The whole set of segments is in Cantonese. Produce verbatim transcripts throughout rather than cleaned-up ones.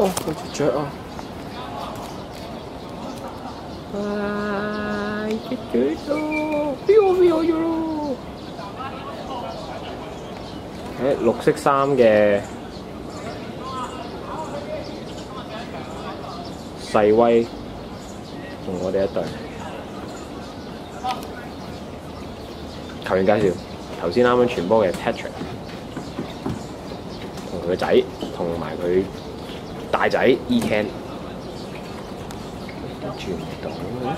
哦，好隻雀啊！哇！隻雀咯，飆飆咗咯！誒，綠色衫嘅細威同我哋一隊。球員介紹：頭先啱啱傳波嘅 Patrick， 同佢個仔，同埋佢大仔 E-Can。傳唔到嘅。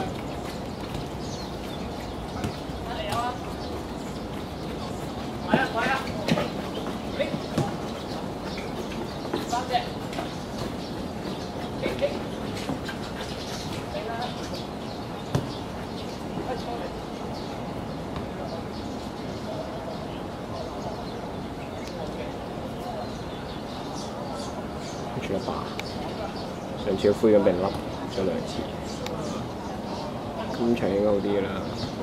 跟住一把，上次個灰咁俾人笠咗兩次，今場應該好啲啦。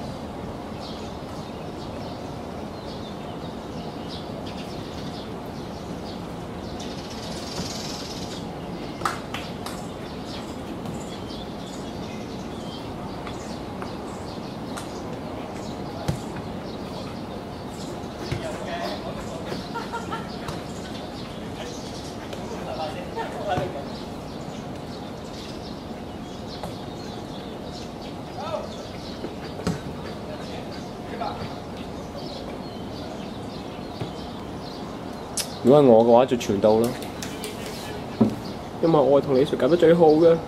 如果係我嘅話，就傳到啦，因為我係同李瑞搞得最好嘅。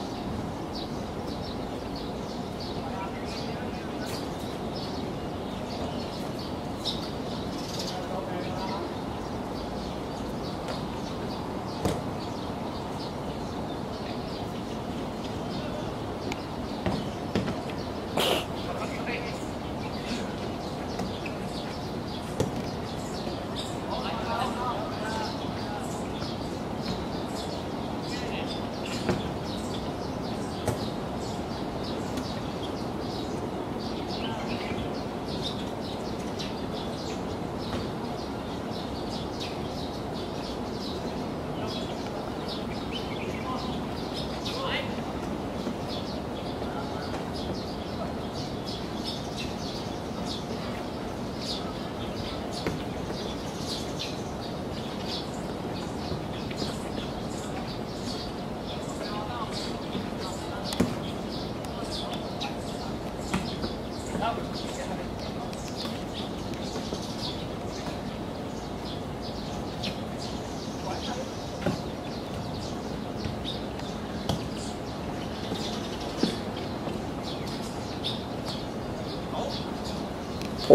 好。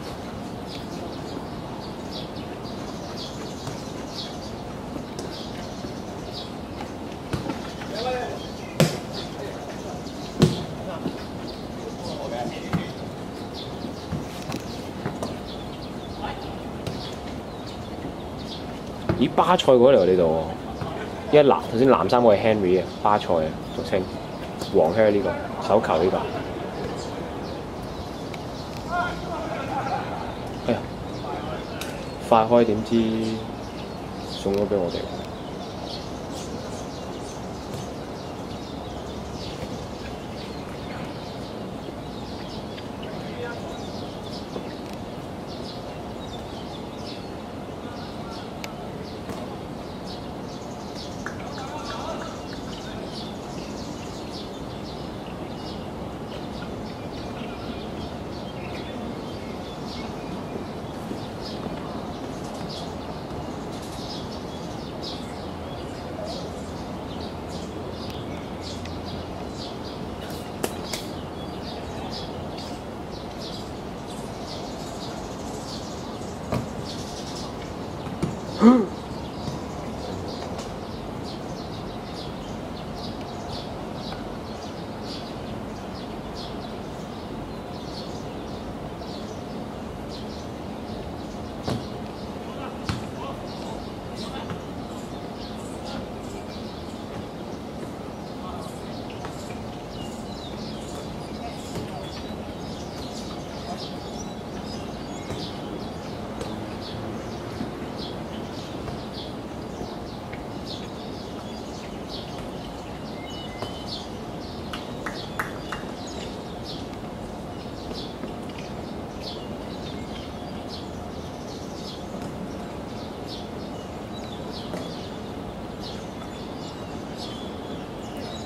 咦，巴塞過嚟喎呢度喎，因為藍頭先藍衫嗰個係 Henry 啊，巴塞啊，俗稱黃靴呢個手球呢個。哎呀，快開點知送咗俾我哋。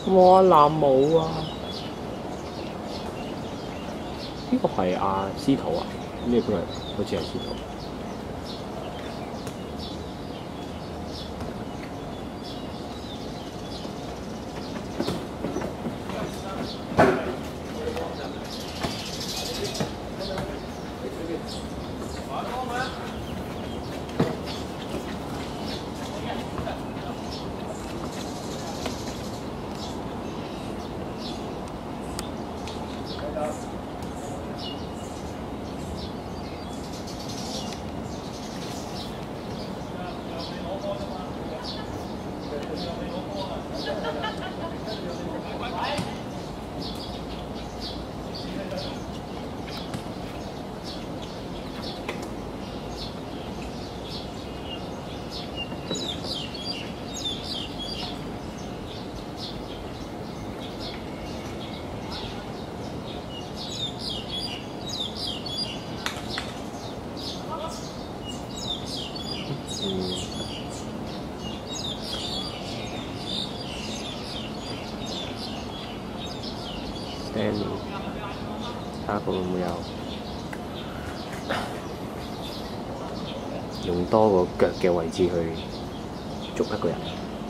哇！藍帽啊！呢個係阿司徒啊？呢個邊個？好似係司徒。Stanley， 睇下佢會唔會有用多個腳嘅位置去捉一個人。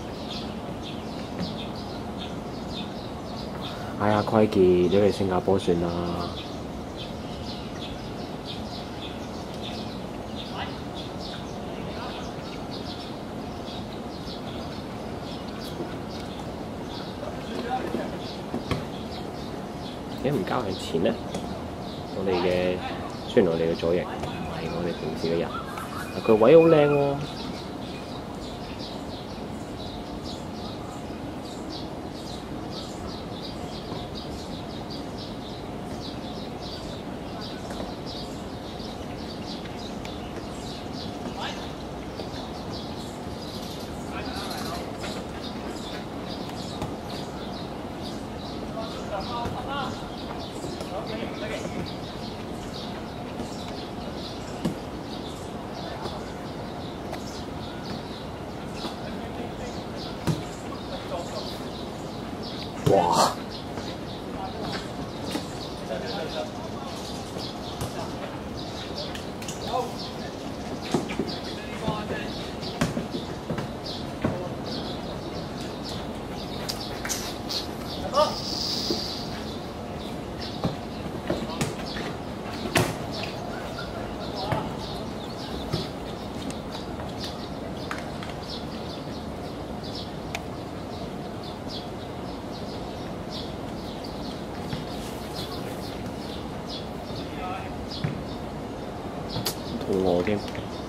哎呀，虧傑，你去新加坡算啦。點解唔交佢錢呢？我哋嘅雖然我哋嘅左翼唔係我哋平時嘅人，但佢位好靚喎。哇！肚餓添。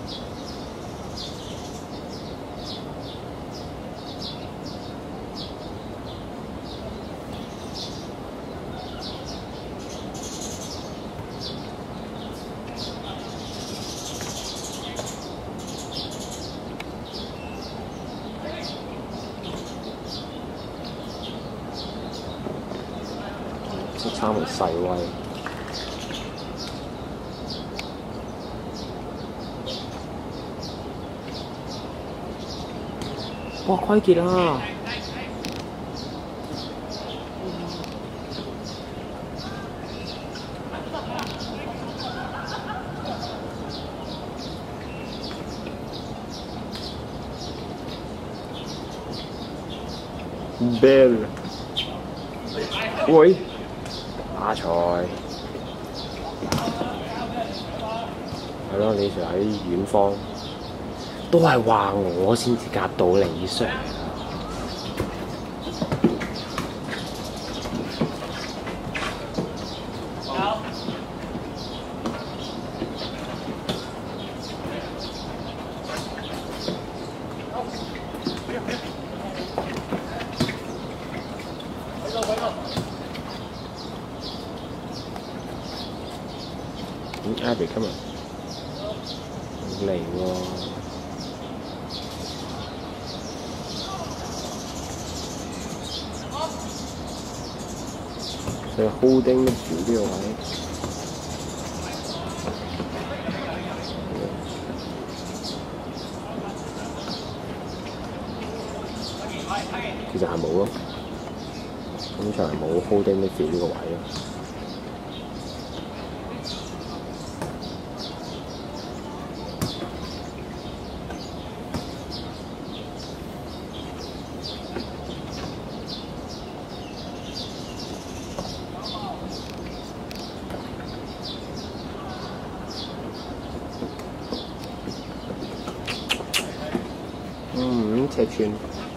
食餐嚟細威。哇！虧傑啊！Bell， 喂，巴塞，係咯，你成日喺遠方。都係話我先至夾到你上。嗯 ，Abby 今日嚟喎。所以 holding 住呢個位，其實係冇咯。 通常係冇 holding midfield 呢個位咯。嗯，尺寸。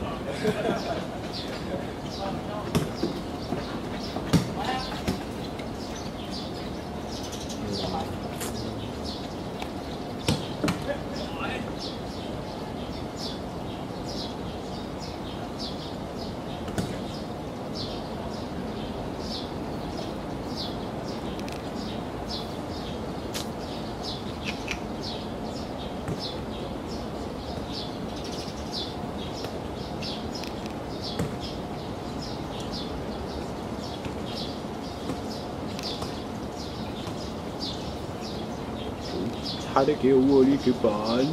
踩得幾好喎呢腳板。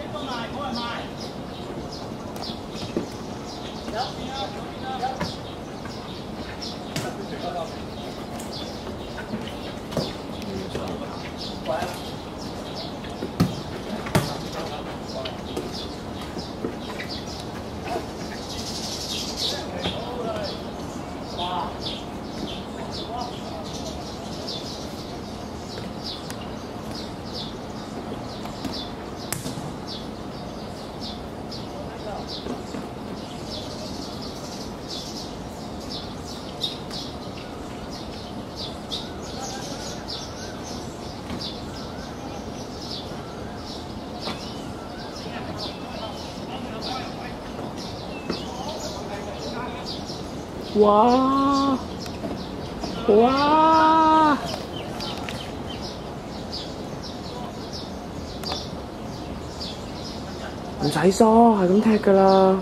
哇！哇！唔使疏，係咁踢噶啦。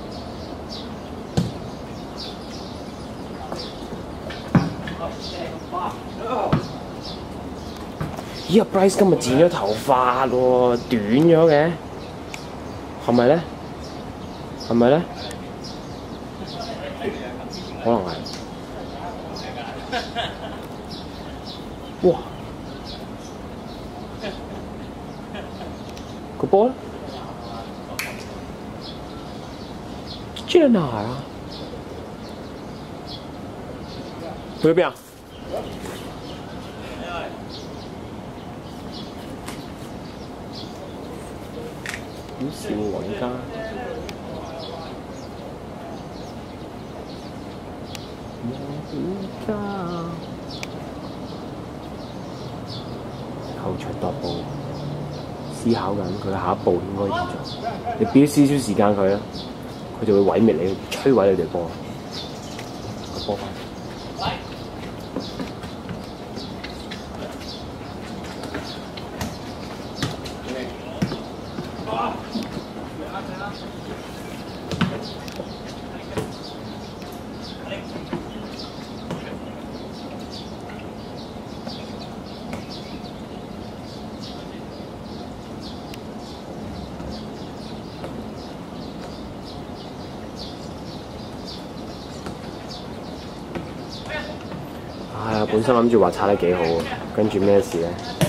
咦？阿 Bryce 今日剪咗頭髮喎，短咗嘅，係咪咧？係咪咧？可能係。哇！個波咧 ？Jenna 啊？去咗邊啊？好笑喎！而家。而家後場踱步，思考緊佢下一步應該點做。你俾少少時間佢啦，佢就會毀滅你，摧毀你隊波。個波翻。係啊，本身諗住話擦得幾好啊，跟住咩事咧？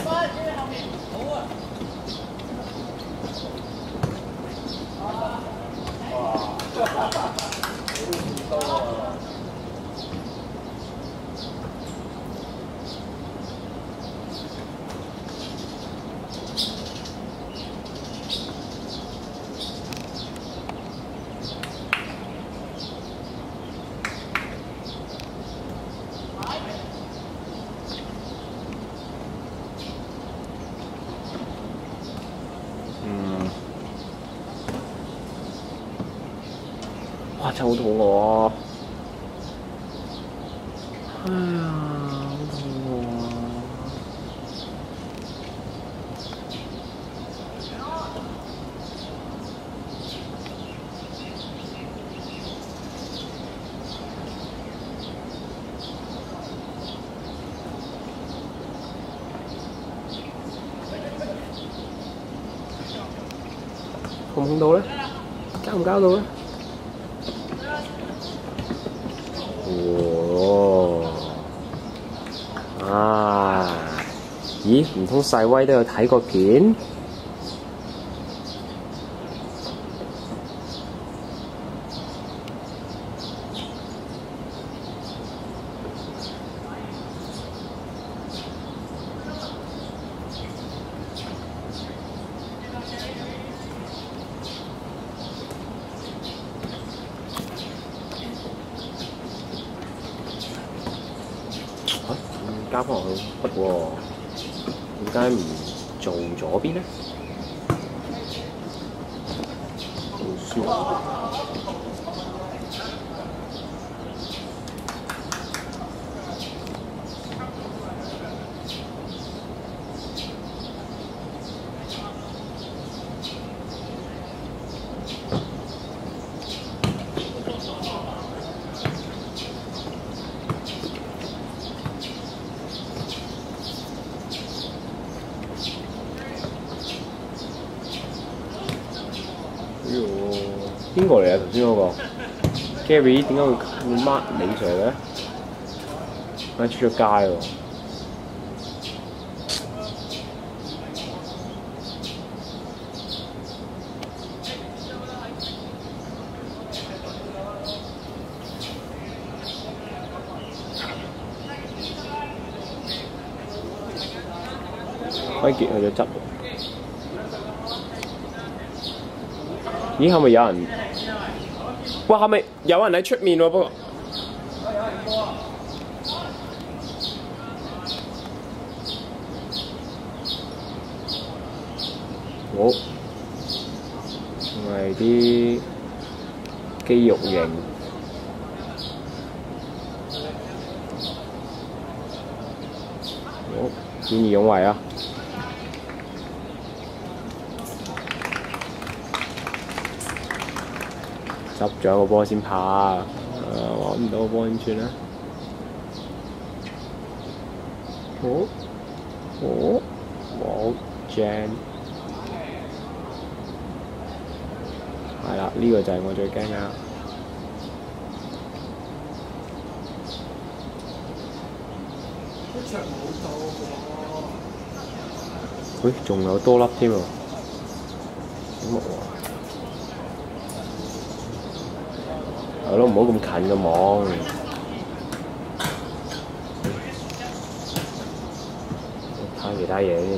哇！真係好肚餓啊！哎呀，好肚餓啊！控唔控到咧？交唔交到咧？哇！ 咦？唔通細威都有睇過片？加翻落去筆喎，點解唔做左邊咧？好酸。邊個嚟啊？頭先嗰個 Gary 點解會會 mark 李 Sir 嘅？佢出咗街喎。輝傑去咗執。咦，係咪有人？哇，係咪有人喺出面喎？不過，好，係啲肌肉型。好，見義勇為啊！執咗個波先拍，誒揾唔到個波點算咧？好，好，好正，係啦，呢個就係我最驚㗎。喂，仲有多粒添喎，醒目喎！係咯，唔好咁近個網。睇其他嘢先。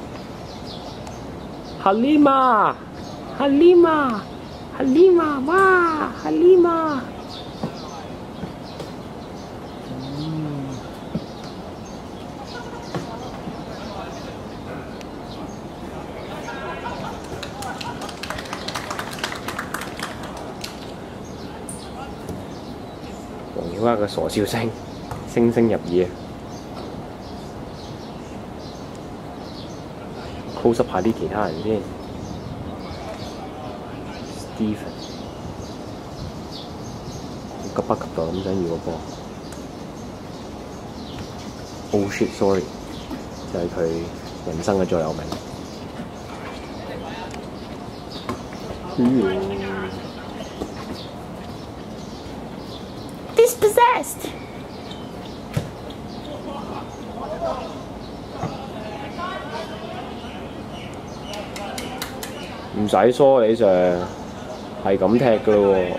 哈利瑪，哈利瑪，哈利瑪，哇，哈利瑪。黃曉嘉嘅傻笑聲，聲聲入耳。close up 下啲其他人先 ，Stephen， 急不及待咁想要個波。Oh shit sorry， 就係佢人生嘅座右銘。嗯 Dispossessed。唔使疏李 Sir， 係咁踢㗎咯喎。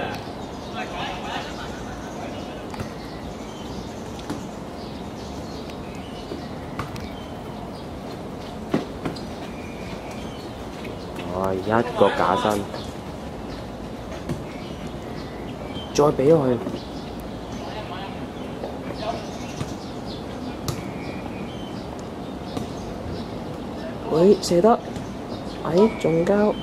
哇！一個假身，再俾佢。喂，射得，哎，中交。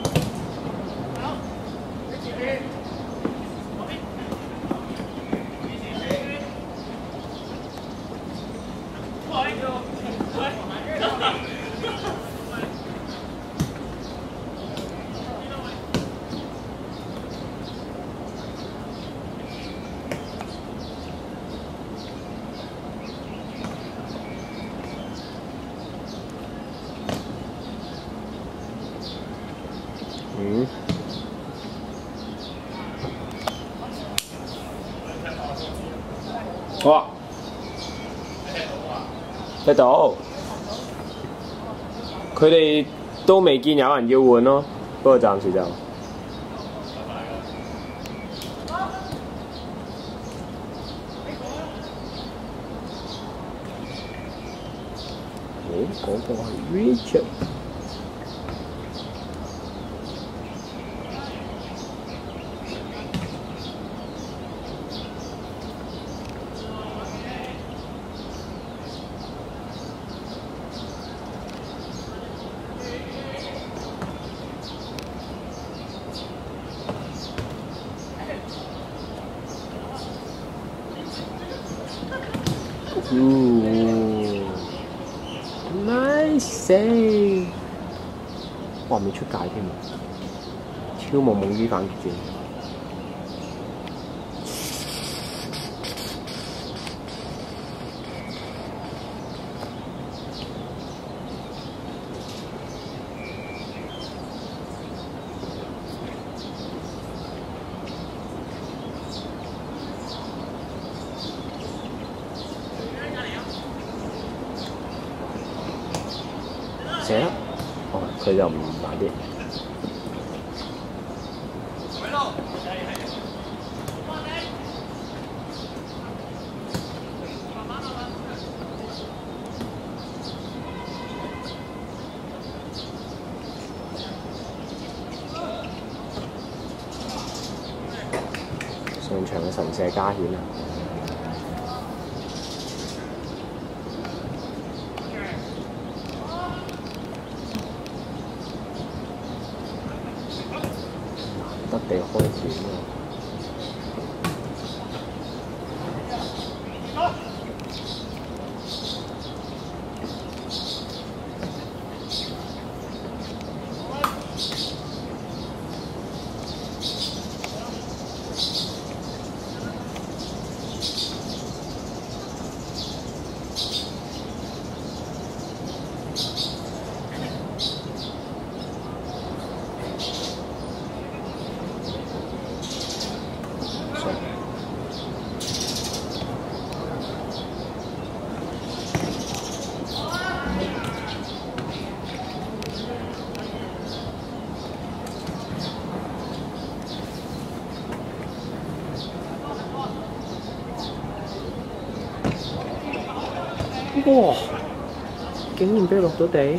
嗯，好啊，睇到。 佢哋都未見有人要換咯，不過暫時就。咦？嗰個係 Richard。Ooh, nice save！ 哇，未出界添啊！超夢夢於反擊戰。射啦！哦，佢就唔難啲。上場嘅神射加顯啊！得地開短喎。哇！竟然俾佢落到地。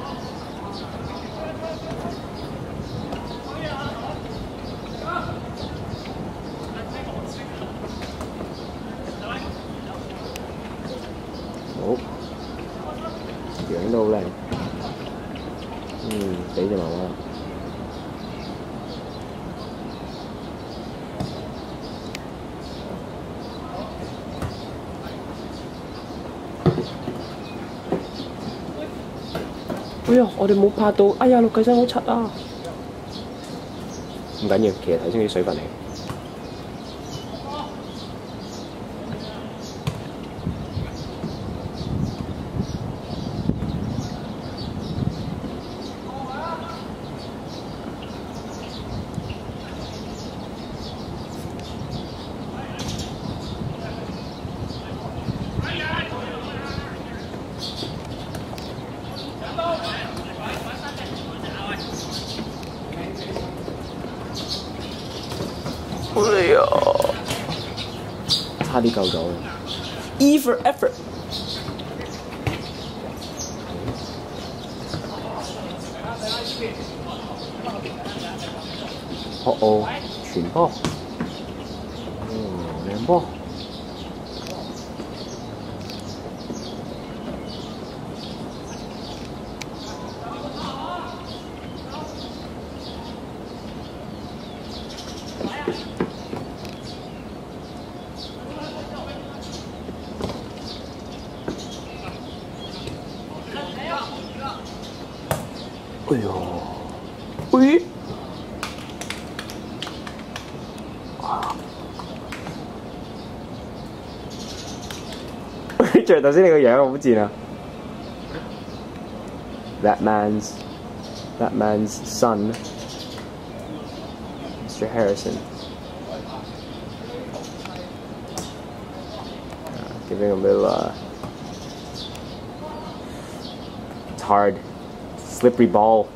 好，樣都好靚。嗯，俾隻媽媽。哎呀，我哋冇拍到，哎呀，六計真好柒啊！唔緊要，其實頭先啲水分嚟。哎呀，差啲救咗啦 ！E for effort。哦哦，傳波，嗯，靚波。哎呦，喂！啊！着頭先你個樣好賤啊 ！That man's, that man's son, Mister Harrison. Uh, giving a little. Uh, it's hard. slippery ball。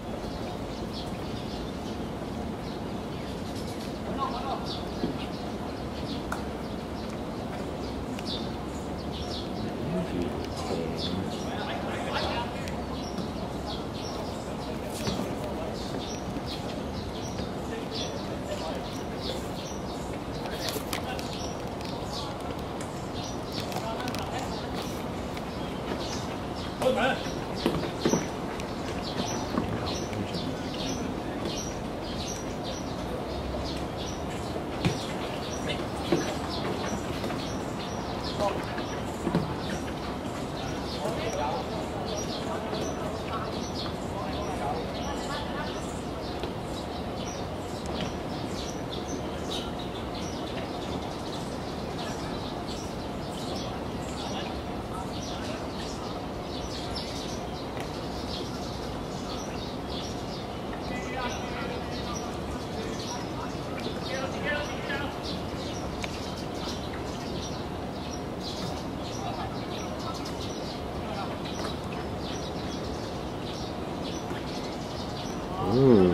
嗯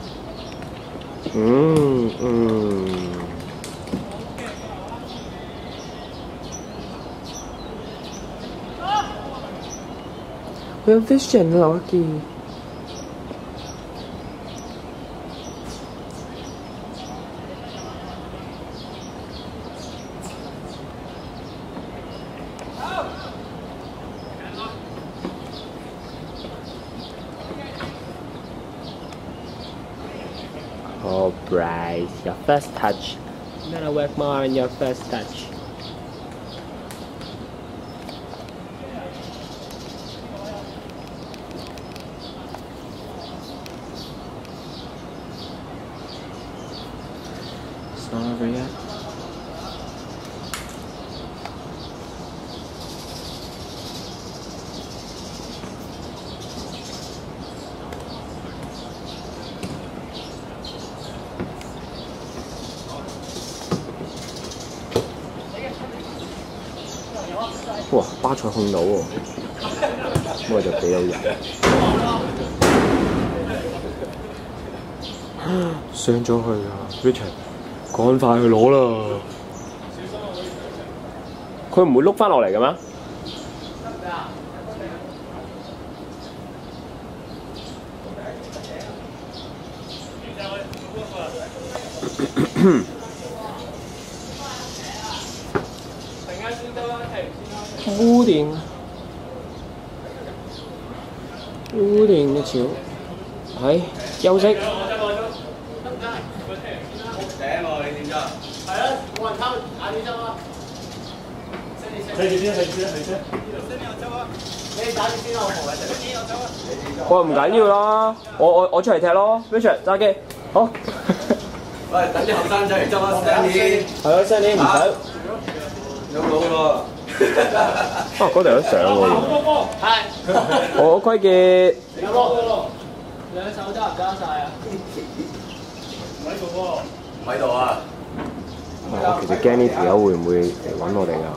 嗯嗯。我有 vision 啦，我見。Oh, Bryce, your first touch. You gotta work more on your first touch. It's not over yet.哇！巴塞控到喎，咁我就俾到人。上咗去啊 ，Richard， 趕快去攞啦！佢唔會碌翻落嚟嘅咩？污點，污點嘅潮，係休息。頂喎，你點㗎？係啊，冇人抽，晏啲抽啊！睇住先，睇住先，睇住先。你打住先啦，我冇位食。我唔緊要啦，我我我出嚟踢咯 ，Richard 揸機，好。喂，等啲後生仔嚟執啊 ，Stanley。係啊 ，Stanley 唔使。有腦喎。啊！嗰度有相喎，係我規矩。有咯，兩手揸唔揸晒啊？唔喺度喎，唔喺度啊！我其實驚呢條友會唔會嚟揾我哋㗎？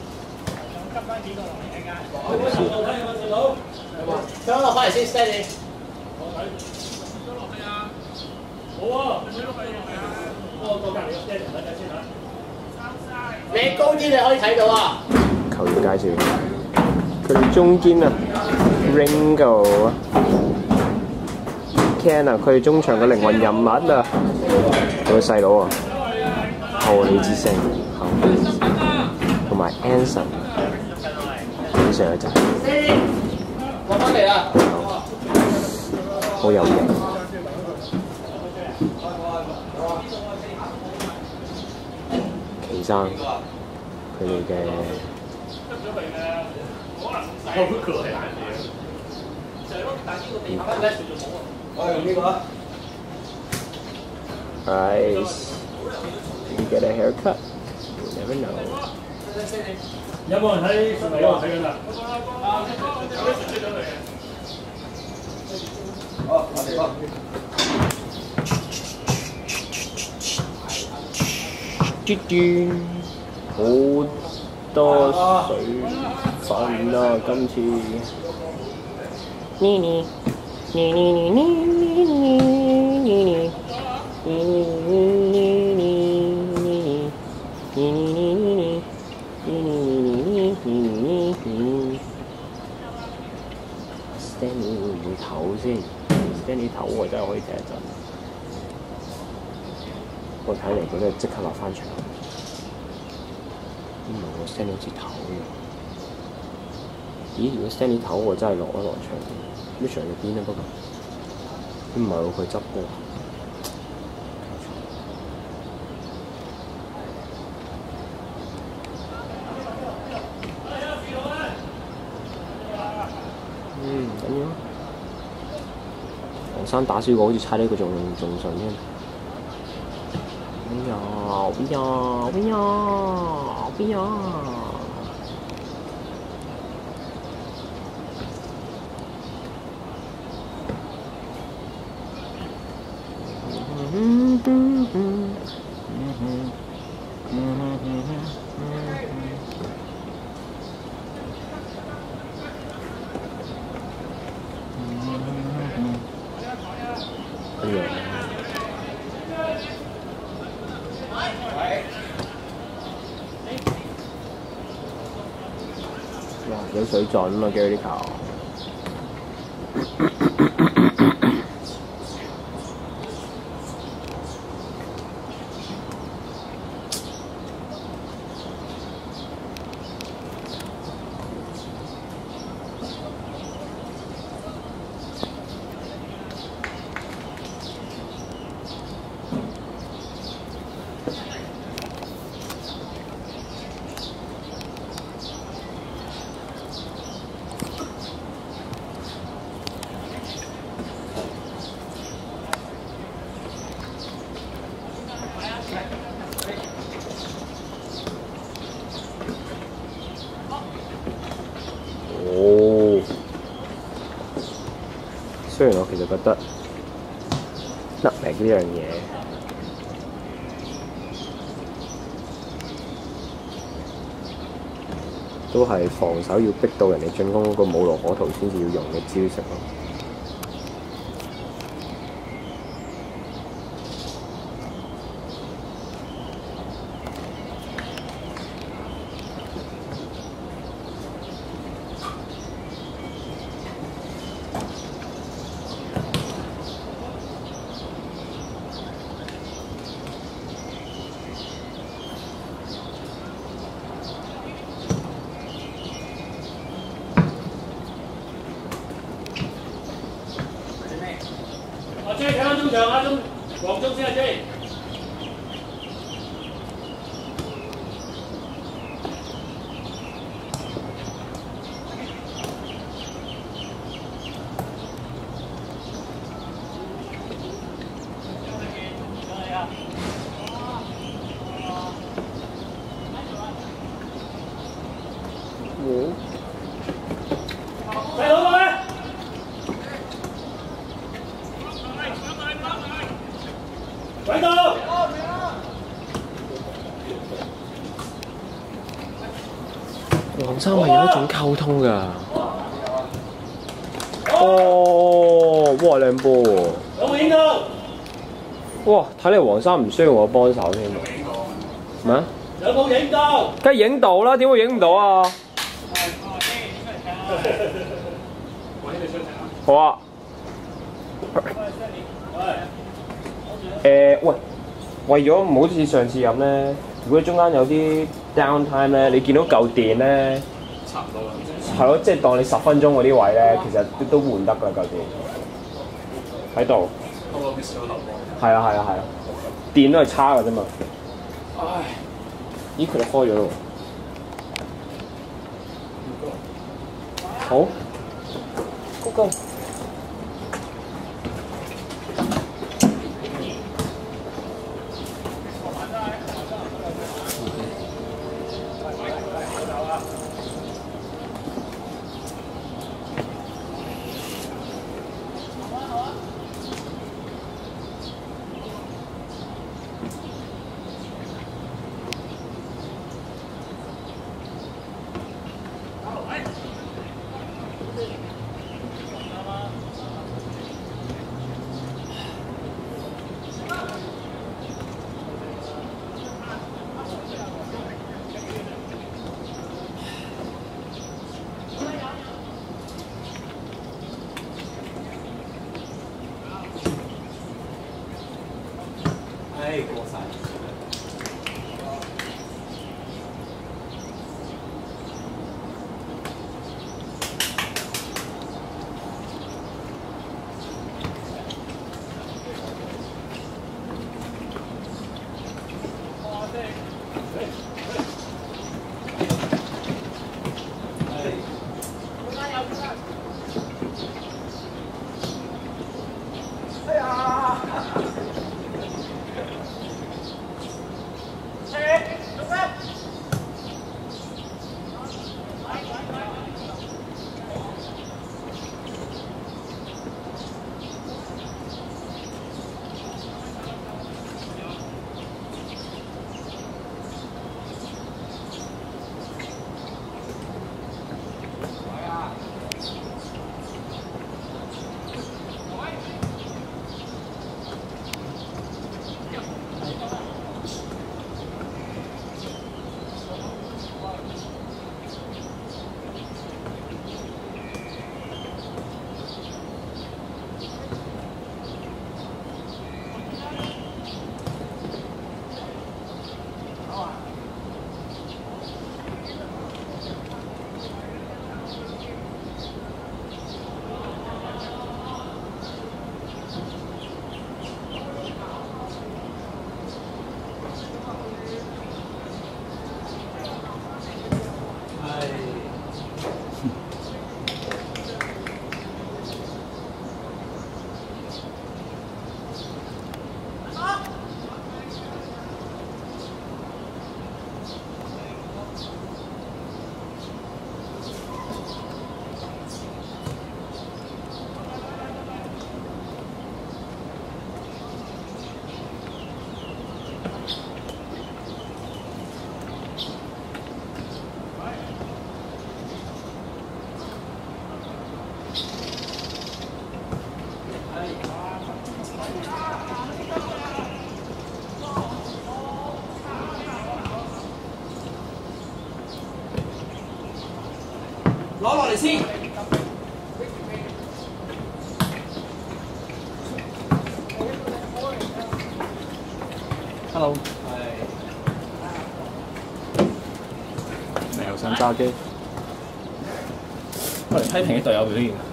唔知。想落翻嚟先 ，Stanley。想落去啊！好啊，你想落去啊？我過隔離個 Stanley 睇睇先嚇。你高啲你可以睇到啊！球員介紹，佢哋中堅啊 ，Ringo 啊 ，Ken 啊，佢哋中場嘅靈魂人物啊，佢個細佬啊，後起之星，後起之星，同埋 Anson， 幾上一集，落翻嚟啦，好有型。奇生，佢哋嘅。好可愛啊！就係咯，但係呢個地方咧，佢就冇啊。我用呢個啊。Nice. You get a haircut. You never know. 有冇人喺上面嗰度睇緊啊？好，我哋講。嘟嘟，好多水分啊！今次，呢呢。 你你你你你你你你。你你你你你你你你你你你 Stanley 會唔會唞先 ？Stanley 唞我真係可以踢一陣。我睇嚟佢都係即刻落翻場。唔係喎 ，Stanley 好似唞嘅。咦？如果 Stanley 唞，我真係落一落場。呢場入邊啊？不過唔係喎，佢執波。嗯，緊要。黃生打少個好似差呢個仲仲順添。哎呀！哎呀！哎呀！哎呀！嗯嗯嗯嗯嗯嗯嗯嗯。哇！有水準啊，叫佢啲球。哦，雖然我其實覺得nut meg呢樣嘢都係防守要逼到人哋進攻嗰個冇羅可圖先至要用嘅招式咯。 阿 J 睇翻中場啊，中黃忠先啊 J。 嗯。 睇到未？睇到。 黃生係有一種溝通㗎。哦，哇靚波喎！ 有冇影到？ 哇，睇嚟黃生唔需要我幫手添喎。咩？ 有冇影到？ 梗係影到啦，點會影唔到啊？好啊。誒、喂，為咗唔好似上次咁咧，如果中間有啲 down time 咧，你見到嚿電咧， 差唔多啦。 係咯，即係當你十分鐘嗰啲位咧，其實都都換得㗎嚿電喺度。係啊係啊係啊，電都係差㗎啫嘛。唉，咦佢哋開咗咯喎。好 ，Go Go。 攞落嚟先。 Hello。你又想揸機？ 我嚟批評啲隊友表現。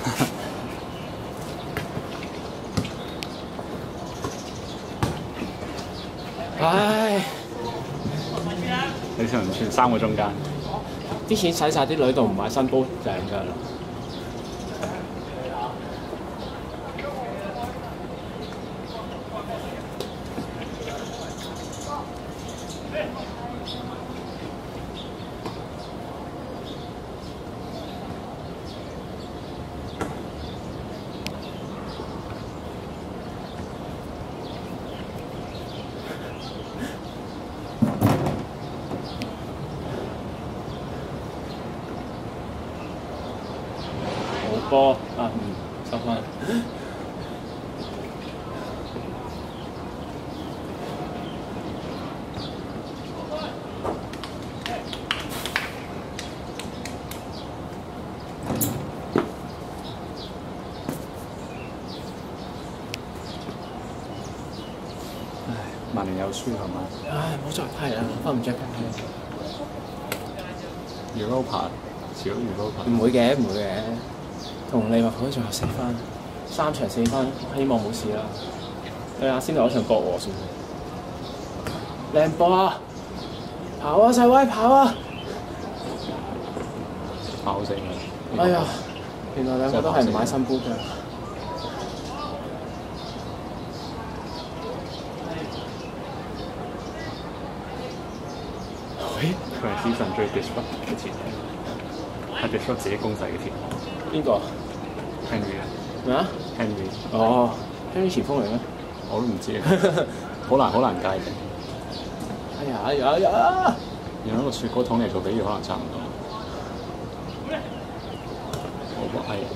唉， 你算唔算三個中間？ 啲錢使晒啲女度唔買新煲就係咁㗎啦。波啊，嗯，收翻。 唉，曼聯有輸係嘛？ 唉，唔好再批啦，翻唔着嘅。 Europa， 少 Europa。 唔會嘅，唔會嘅。同利物浦最後四分，三場四分，希望冇事啦。對阿仙奴嗰場博和算。靚波啊！跑啊，細威跑啊！ 跑死我！ 哎呀，原來兩個都係唔買新杯嘅。 喂，佢係史上最 disrupt 嘅前鋒，係 disrupt 自己攻勢嘅前鋒。 邊個 ？Henry 啊。咩啊 ？Henry。 哦 ，Henry 前鋒嚟咩？ 我都唔知，好難好難界定。 哎呀哎呀哎呀！ 用一個雪糕筒嚟做比喻，可能差唔多。好噃，係。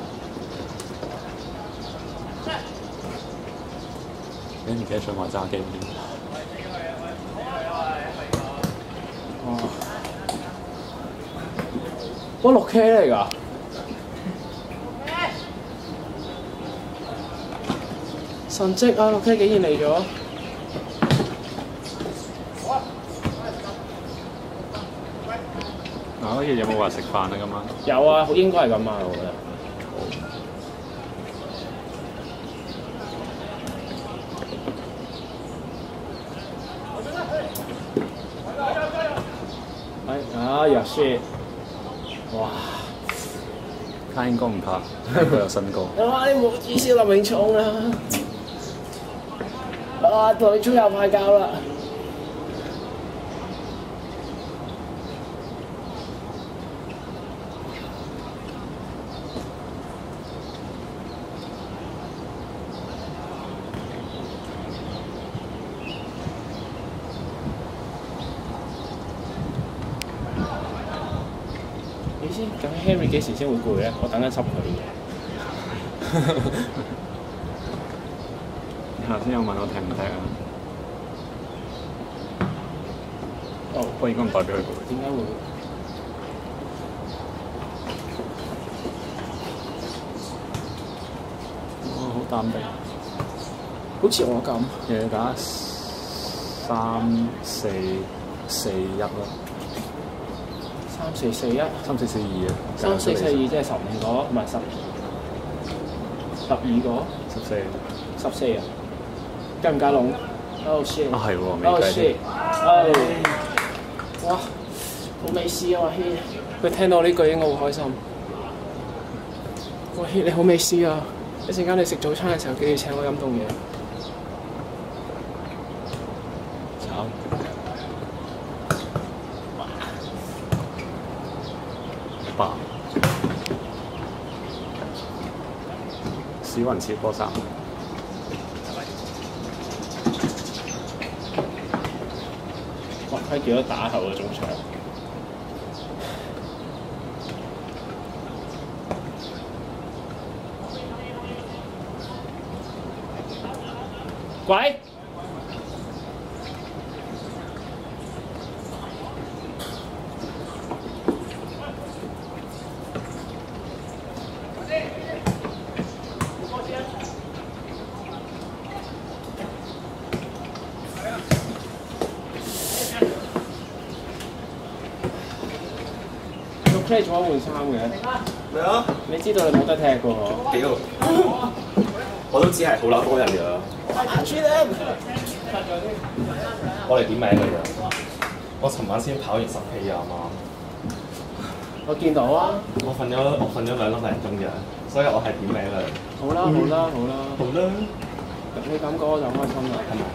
你唔記得想話揸機添？ 哦。哇，六 K 嚟㗎！神蹟啊！六 K 竟然嚟咗。 嗱，嗰日有冇話食飯啊？今晚有啊，應該係咁啊，我覺得。哎啊！又輸。哇！ 卡應該唔怕，佢有身高。 啊！你冇意思林永聰啦。啊！林永聰又派膠啦。你先，咁 Henry 幾時先會攰咧？我等緊執佢。 你頭先有問我踢唔踢啊？ 哦， 我應該唔代表佢攰。 點解會？ 我好淡定， 好似我咁。 日日打三四四一咯。 三四四一， 三四四二啊！ 三四四二即係十五個，唔係十十二個， 十四， 十四啊！加唔加籠 ？Oh shit！ 啊係喎，未計 Oh shit！ 唉，哇，好美斯啊！哇希，佢聽到呢句應該好開心。哇希，你好美斯啊！一陣間你食早餐嘅時候記住請我飲凍嘢。炒。 八，史雲切波衫。 哇！佢幾多打頭嘅中場？鬼！ Clay 做咗換衫嘅。 咩啊？ 你知道你冇得踢嘅喎。 屌！我都只係好撚多人㗎。我哋點名㗎咋？我尋晚先跑完十 K 啊嘛。 我見到啊。 我瞓咗我瞓咗兩粒零鐘嘅，所以我係點名㗎。 好啦好啦好啦。 好啦。 你咁講我就開心啦。係咪？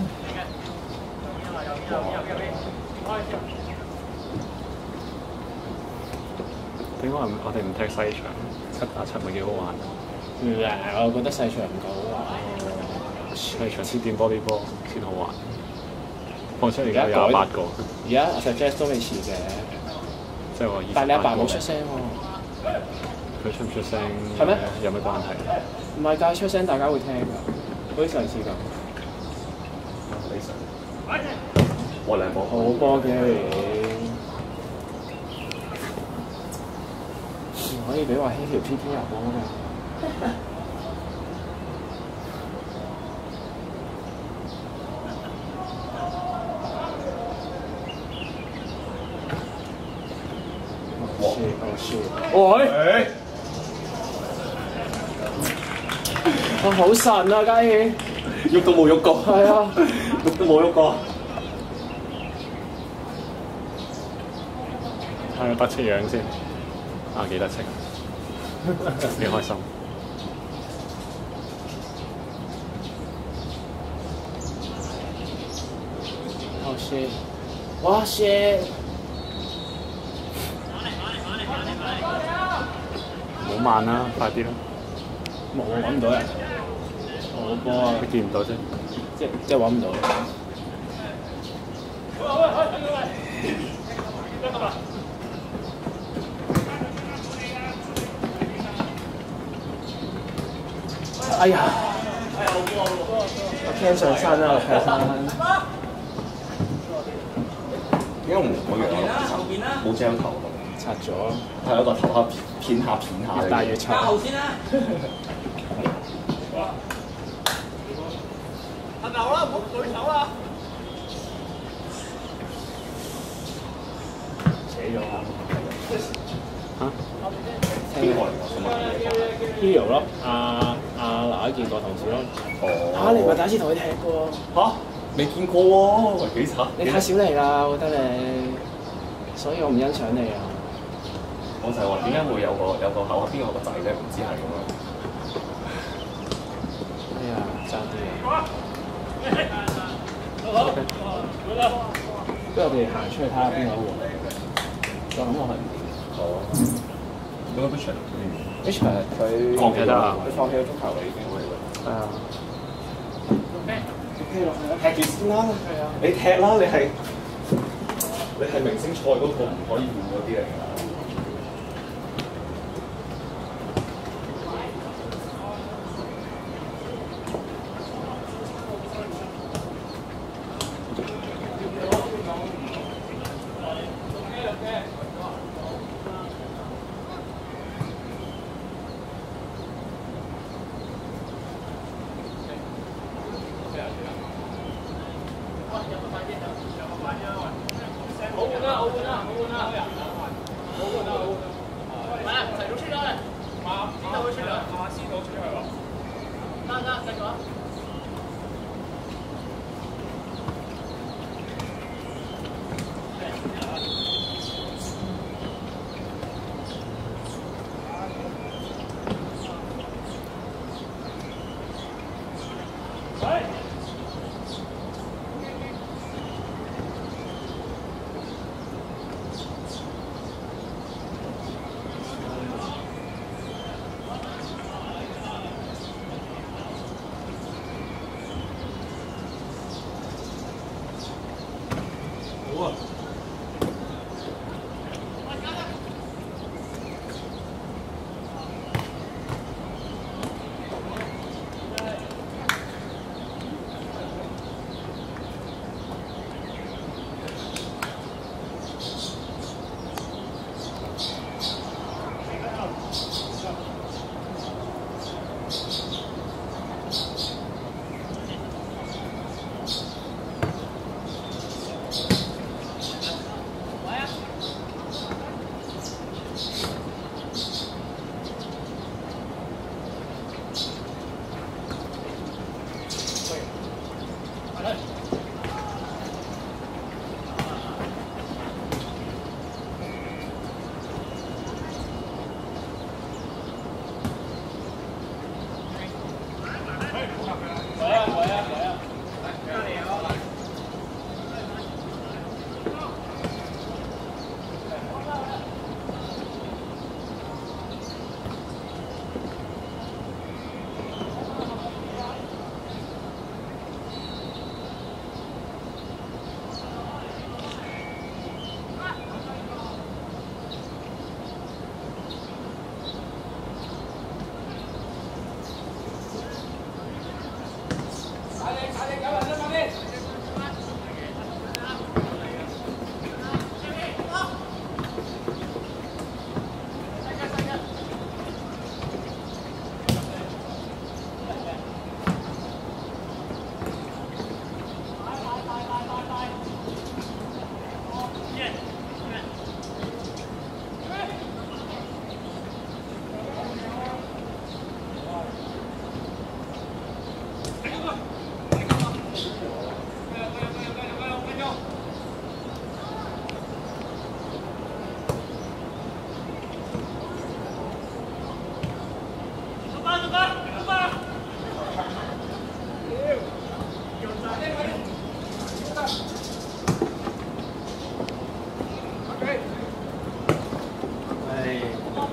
點解我哋唔踢細場？七打七咪幾好玩？ 唔係，我覺得細場唔夠好玩。 細場先掂波啲波先好玩。況且而家有廿八個。 而家我 suggest 都未遲嘅。 即係話但係你阿爸冇出聲喎。 佢出唔出聲？ 係咩？ 有咩關係？ 唔係㗎，出聲大家會聽㗎，好似上次咁。 你上。我兩波。 好波嘅你。唔可以俾話希條 P K 入波㗎。喂！我好神啊，嘉軒！ 喐都冇喐過。 係啊， 喐都冇喐過。 睇下得戚樣先。啊，幾得戚，幾開心。 Oh shit！哇 shit！ 唔好慢啦，快啲啦！ 冇揾唔到人，好波啊！ 佢見唔到啫， 即即揾唔到。哎呀！我 cam 上山啦，睇山。 點解唔同樣啊？冇張頭咁。 拆咗。 係一個頭下片下片下。 越大越拆。後先啦。係咪好啦？唔好舉手啦。扯咗下。 嚇？ 邊個嚟㗎？想問。 Hero 咯，阿阿嗱一見過同事咯。 哦。 嚇！你唔係第一次同佢踢過。 嚇？未見過喎，喂幾慘！ 你太少嚟啦，我覺得你，所以我唔欣賞你啊。 我就係話點解會有個有個口邊有個仔咧？唔知係咁樣。 哎呀，爭啲啊！好，不如我哋行出去睇下邊個換。我諗我係唔好。 咁個 Richard，嗯 ，Richard 佢放棄啦， 佢放棄咗足球啦已經，我哋覺得。係啊。 踢住先啦，你踢啦，你係你係明星賽嗰個唔可以換嗰啲嚟㗎。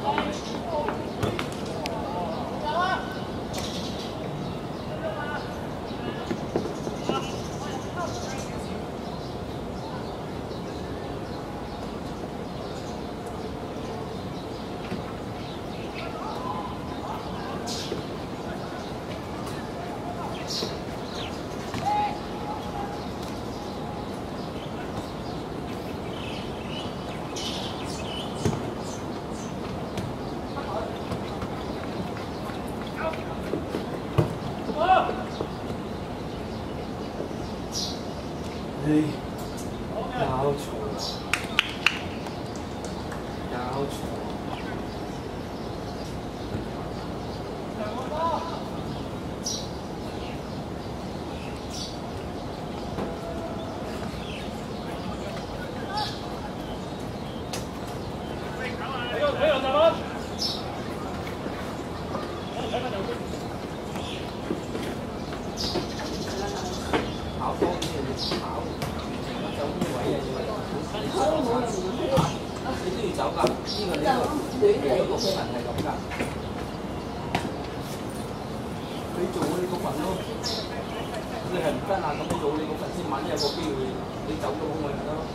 搞錯，搞錯。跑多啲嘢要跑，走邊位啊要，你都要走㗎。呢個呢個呢個新聞係咁㗎。你做你嗰份咯，你係唔得啊？咁你做你嗰份先，萬一有個機會，你走咗咪得咯。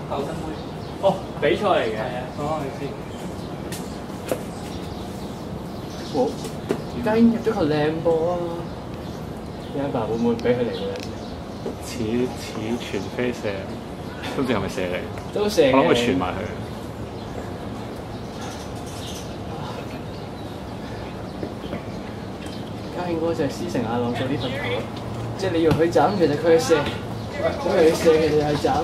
後生妹。 哦，比賽嚟嘅。 係啊。哦，你知。 好，而家已經入咗球靚波啊！呢一爸會唔會俾佢嚟嘅？ 似似傳飛射，都唔知係咪射嚟？ 都射嘅。 我諗佢傳埋去。 嘉慶嗰隻師承阿朗做呢份球咯，即係你以為佢斬，其實佢係射；咁佢射，其實係斬。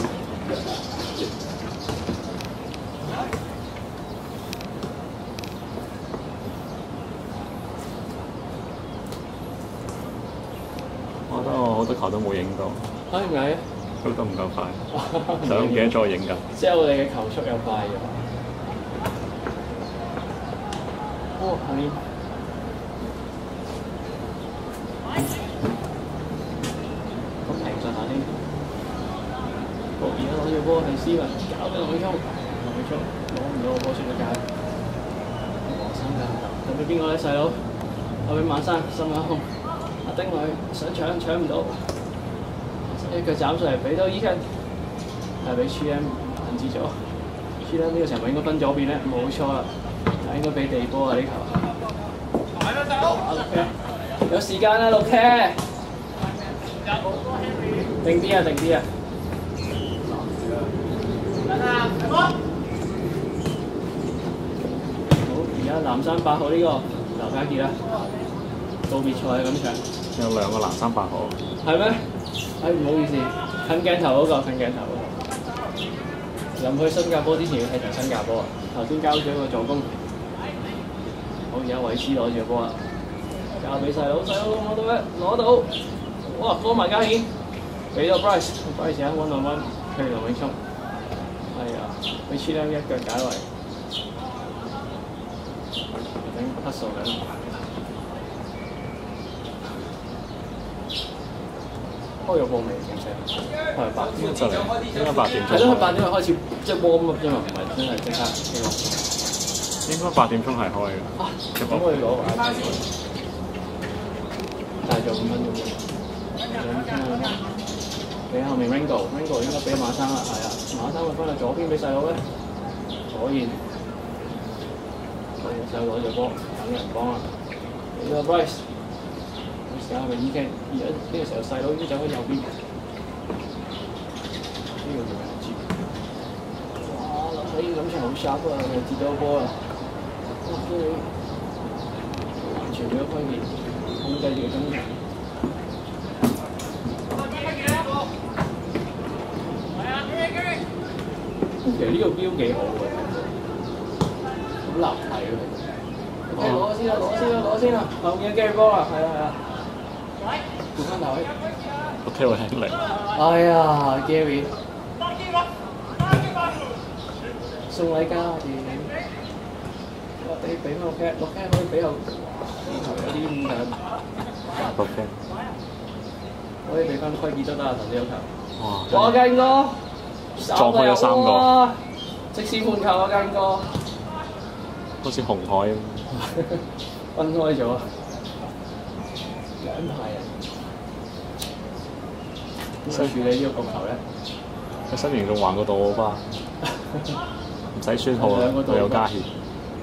我覺得我好多球都冇影到。 啊，點解嘅？ 速度唔夠快，想唔記得咗影緊。 即係我哋嘅球速又快咗。哦，後面。咁平順下先。好，而家攞住波係斯文，搞俾龍永聰，龍永聰攞唔到個波出咗界。黃生㗎，就俾邊個咧？細佬，我俾馬生，心眼空。阿丁女想搶搶唔到，一腳斬上嚟俾到 Ekan， 係俾 G M 限制咗。G M 呢個時候應該分左邊咧，冇錯啦，但應該俾地波啊呢球。係啦，大佬。六 K， 有時間啦，六 K。定啲啊，定啲啊。等下，大哥。好，而家南山八號呢個劉家傑啦。告別賽咁長， 有兩個南山八號。 係咩？唉，唔好意思，近鏡頭嗰、那個，近鏡頭嗰、那個。臨去新加坡之前要踢場新加坡啊！頭先交咗個助攻。好，而家韋斯攞住個波啦，交俾細佬，細佬攞到咩？攞到！哇，幫埋嘉顯，俾到 Bryce，Bryce 一 one on one， 佢梁永聰。係啊，俾 Chilam 一腳解圍。整黑數緊。開咗波未？正式係八點就嚟，應該八點鐘。係咯，佢八點開始即係 warm up 啫嘛，唔係真係即刻起落。 應該八點鐘係開嘅。 啊，咁我哋攞個 iPad， 大咗五分鐘。兩分鐘。俾後面 Ringo，Ringo 應該俾馬生啦，係啊，馬生會翻去左邊俾細佬咧，左邊。細佬攞隻波，等人幫啦。俾個 Bryce。而家咪 Ekan， 而家呢個時候細佬已經走喺右邊，呢個叫咩字？哇！諗起諗起好 sharp 啊，又接到個波啦！哇！經理完全冇揮劍，控制住中場。其實呢個標幾好嘅，好立體嘅。OK， 攞先啦，攞先啦，攞先啦！後面嘅 Gary Ball 啊，係啊係啊。換翻頭。 O K 會輕力。 哎呀 ，Gary。送禮家嘅。我哋俾翻六 K， 六 K 可以俾後頭有啲咁緊。 六 K。 可以俾翻規傑都得啊，頭先有球。 哇！ 哇，堅哥！ 撞開咗三個。 即時換球啊，堅哥！ 好似紅海咁。 分開咗。兩排人，點樣處理呢個角球咧？ 佢身形仲橫過杜奧巴，唔使孫浩啊，佢有加協。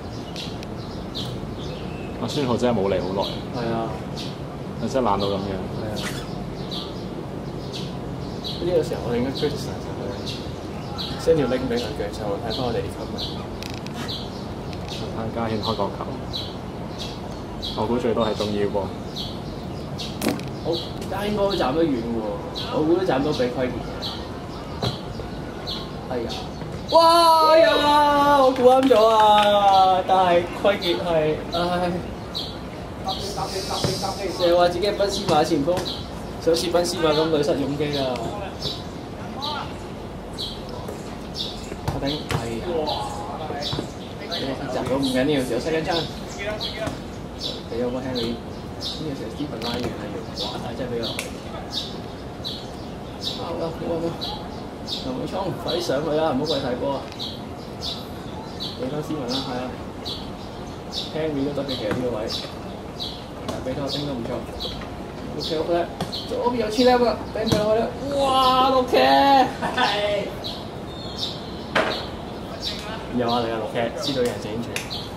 阿孫浩真係冇嚟好耐。 係啊， 佢真係懶到咁樣。 係啊。呢個時候我哋應該 criticize 佢 ，send 條 link 俾佢嘅，就睇翻我哋啲 comment。 睇加協開角球，我估最多係中腰波。 好，嘉應該都斬得遠喎，我估都斬到俾規傑。哎呀！哇呀！我估啱咗啊，但係規傑係，唉，成日話自己係賓斯馬前鋒，就好似賓斯馬咁女失勇機啊！我頂係，集到唔緊要，有 second chance，俾咗個 Henry。呢個時候 Stephen 拉完係要哇！真係俾落去，好啦好啦，梁永聰快啲上去啦，唔好鬼睇波啊！俾翻 Stephen 啦，係啊 ，Henry 都得嘅，其實呢個位，俾多星都唔錯。O K O K， 左邊有 Chilam 啦，掟佢落去啦，哇六 K！ 有啊，你有錄劇，知道人整住。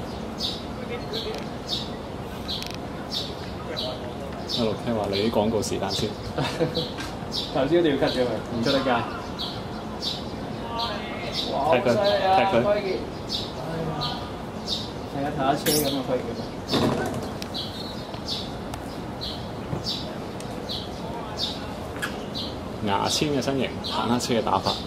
一路聽話你啲廣告時間先。 頭先一定要 cut 咗佢，唔出得街。哇！ 踢佢，踢佢。 大家睇下車咁嘅揮劍。 牙籤嘅身形，坦克車嘅打法。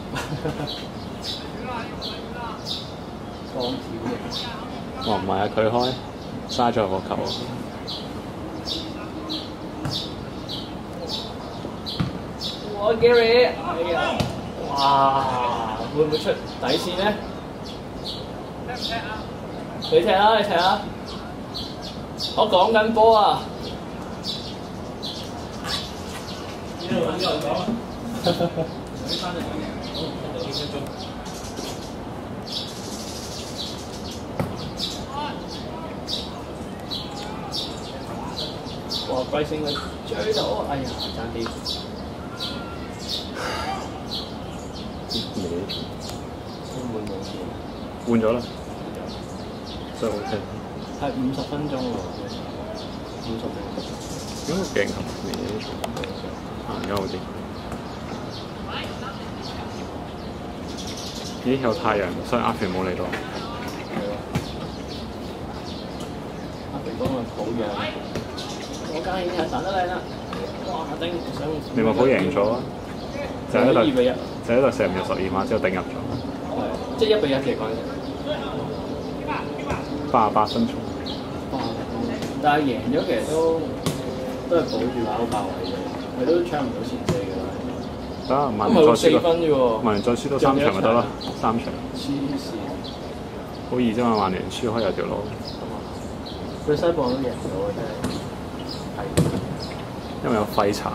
鋼條嘅。 哇唔係啊，佢開，嘥咗個球。 哇 Gary， 哎呀！哇，會唔會出底線咧？你踢啦，你踢啦！我講緊波啊！呢度揾啲人講。哇！貴勝佢追到，哎呀，爭啲。 換咗啦，真係好聽。 係五十分鐘喎，五十分鐘。 應該鏡頭未啊，而家好啲。咦，有太陽，所以阿肥冇嚟到。 阿肥哥咪好樣，我間已經係彈得靚啦。哇！頂想利物浦贏咗啊！就喺度， 二比一， 就喺度射唔入十二碼之後頂入咗。 即係一比一嘅講。 八十八分鐘。 但係贏咗其實都都係保住歐霸位嘅，佢都搶唔到前四㗎啦。 得，曼聯再輸分啫喎， 曼聯再輸多三場咪得咯，三場。 黐線。 好易啫嘛，曼聯輸開有條路。 對西部都贏到啊！真係。係。 因為有廢柴。